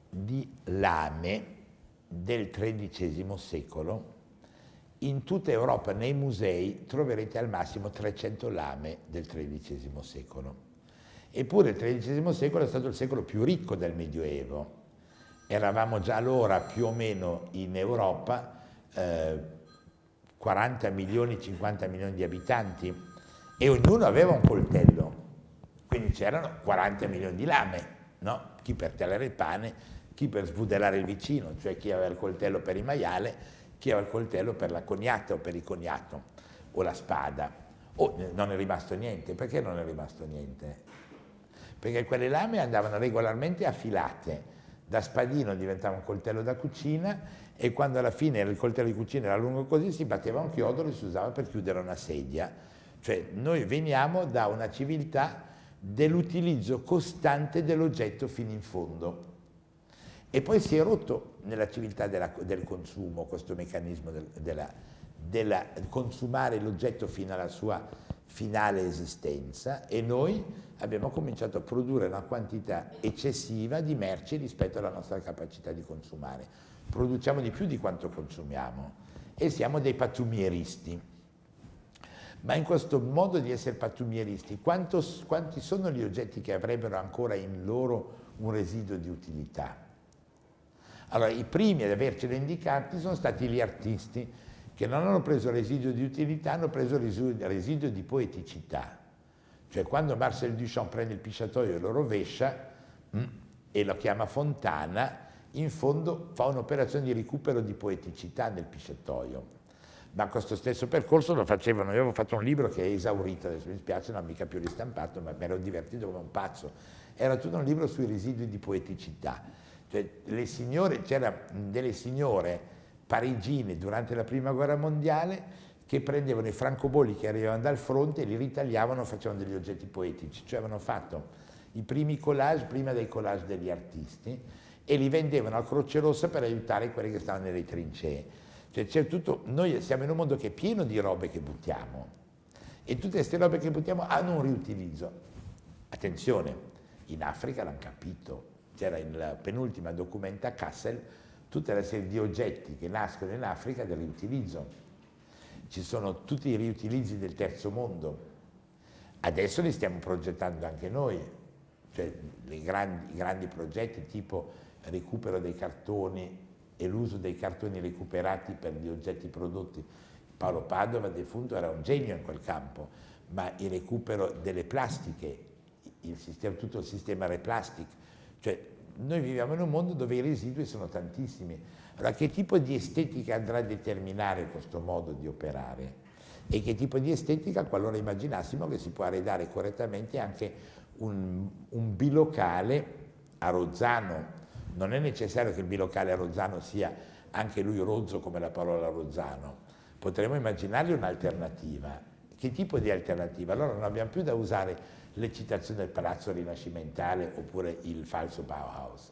di lame del tredicesimo secolo. In tutta Europa, nei musei, troverete al massimo trecento lame del tredicesimo secolo. Eppure il tredicesimo secolo è stato il secolo più ricco del Medioevo. Eravamo già allora più o meno in Europa eh, quaranta milioni, cinquanta milioni di abitanti e ognuno aveva un coltello, quindi c'erano quaranta milioni di lame, no? Chi per telare il pane, chi per sbudellare il vicino, cioè chi aveva il coltello per il maiale, chi aveva il coltello per la cognata o per il cognato, o la spada. Oh, non è rimasto niente. Perché non è rimasto niente? Perché quelle lame andavano regolarmente affilate. Da spadino diventava un coltello da cucina e quando alla fine il coltello di cucina era lungo così si batteva un chiodo e si usava per chiudere una sedia. Cioè noi veniamo da una civiltà dell'utilizzo costante dell'oggetto fino in fondo. E poi si è rotto nella civiltà della, del consumo questo meccanismo del, della, della consumare l'oggetto fino alla sua finale esistenza e noi abbiamo cominciato a produrre una quantità eccessiva di merci rispetto alla nostra capacità di consumare. Produciamo di più di quanto consumiamo e siamo dei pattumieristi. Ma in questo modo di essere pattumieristi, quanto, quanti sono gli oggetti che avrebbero ancora in loro un residuo di utilità? Allora, i primi ad avercelo indicati sono stati gli artisti, che non hanno preso residuo di utilità, hanno preso residuo di poeticità. Cioè, quando Marcel Duchamp prende il pisciatoio e lo rovescia, mh, e lo chiama fontana, in fondo fa un'operazione di recupero di poeticità nel pisciatoio. Ma questo stesso percorso lo facevano, io avevo fatto un libro che è esaurito, adesso mi spiace, non è mica più ristampato, ma mi ero divertito come un pazzo. Era tutto un libro sui residui di poeticità. Cioè, le signore, c'erano delle signore parigine durante la prima guerra mondiale che prendevano i francobolli che arrivavano dal fronte e li ritagliavano, facevano degli oggetti poetici, cioè avevano fatto i primi collage prima dei collage degli artisti e li vendevano a Croce Rossa per aiutare quelli che stavano nelle trincee. Cioè, c'è tutto, noi siamo in un mondo che è pieno di robe che buttiamo e tutte queste robe che buttiamo hanno un riutilizzo. Attenzione, in Africa l'hanno capito. C'era il penultima documenta Kassel, tutta la serie di oggetti che nascono in Africa del riutilizzo. Ci sono tutti i riutilizzi del terzo mondo. Adesso li stiamo progettando anche noi, cioè i grandi, grandi progetti tipo recupero dei cartoni e l'uso dei cartoni recuperati per gli oggetti prodotti. Paolo Padova, defunto, era un genio in quel campo, ma il recupero delle plastiche, il sistema, tutto il sistema Replastic. Cioè, noi viviamo in un mondo dove i residui sono tantissimi. Allora, che tipo di estetica andrà a determinare questo modo di operare? E che tipo di estetica, qualora immaginassimo che si può arredare correttamente anche un, un bilocale a Rozzano? Non è necessario che il bilocale a Rozzano sia anche lui rozzo come la parola Rozzano. Potremmo immaginargli un'alternativa. Che tipo di alternativa? Allora non abbiamo più da usare l'eccitazione del palazzo rinascimentale oppure il falso Bauhaus,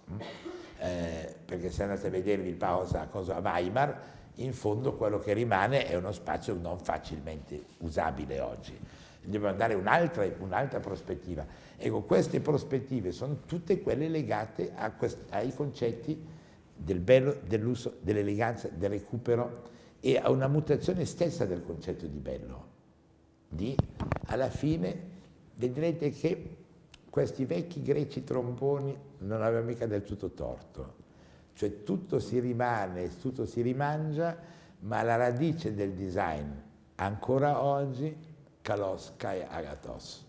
eh, perché se andate a vedervi il Bauhaus a, cosa, a Weimar, in fondo quello che rimane è uno spazio non facilmente usabile oggi. Dobbiamo dare un'altra un'altra prospettiva. Ecco, queste prospettive sono tutte quelle legate a quest, ai concetti del bello, dell'uso, dell'eleganza, del recupero e a una mutazione stessa del concetto di bello. Di, alla fine vedrete che questi vecchi greci tromboni non avevano mica del tutto torto, cioè tutto si rimane, tutto si rimangia, ma la radice del design ancora oggi kalos kai agathos,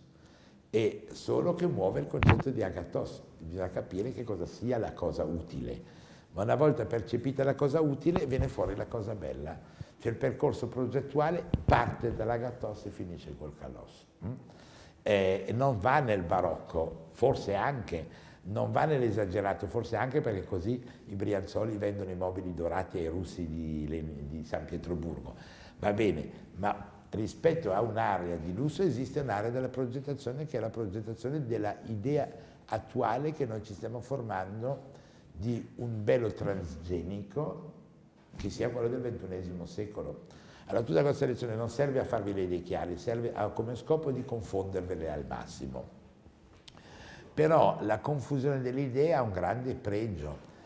è solo che muove il concetto di agathos, bisogna capire che cosa sia la cosa utile, ma una volta percepita la cosa utile viene fuori la cosa bella, cioè il percorso progettuale parte dall'agathos e finisce col kalos. Eh, non va nel barocco, forse anche, non va nell'esagerato, forse anche perché così i Brianzoli vendono i mobili dorati ai russi di, di San Pietroburgo. Va bene, ma rispetto a un'area di lusso esiste un'area della progettazione che è la progettazione della idea attuale che noi ci stiamo formando di un bello transgenico che sia quello del ventunesimo secolo. Allora tutta questa lezione non serve a farvi le idee chiare, serve a, come scopo di confondervele al massimo. Però la confusione delle idee ha un grande pregio,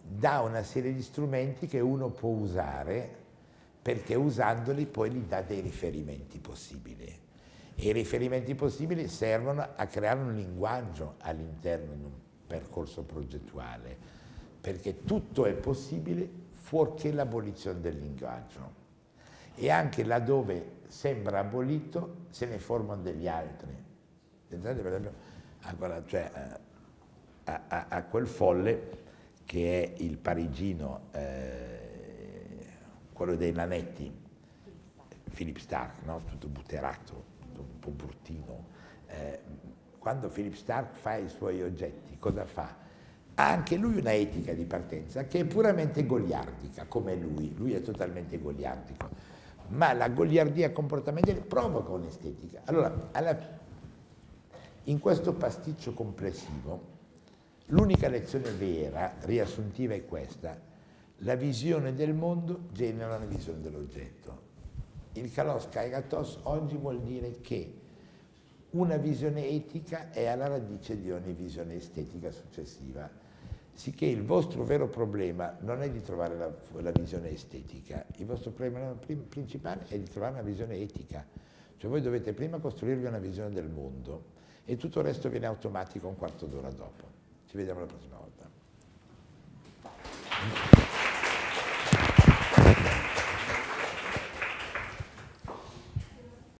dà una serie di strumenti che uno può usare, perché usandoli poi gli dà dei riferimenti possibili. E i riferimenti possibili servono a creare un linguaggio all'interno di un percorso progettuale, perché tutto è possibile fuorché l'abolizione del linguaggio. E anche laddove sembra abolito, se ne formano degli altri. Pensate per esempio a, quella, cioè, a, a, a quel folle che è il parigino, eh, quello dei nanetti, Philip Stark, no? Tutto butterato, tutto un po' bruttino. Eh, quando Philip Stark fa i suoi oggetti, cosa fa? Ha anche lui una etica di partenza che è puramente goliardica, come lui. Lui è totalmente goliardico. Ma la goliardia comportamentale provoca un'estetica. Allora, alla, in questo pasticcio complessivo, l'unica lezione vera, riassuntiva, è questa: la visione del mondo genera una visione dell'oggetto. Il kalos kaigatos oggi vuol dire che una visione etica è alla radice di ogni visione estetica successiva, sicché il vostro vero problema non è di trovare la, la visione estetica, il vostro problema principale è di trovare una visione etica. Cioè voi dovete prima costruirvi una visione del mondo e tutto il resto viene automatico un quarto d'ora dopo. Ci vediamo la prossima volta.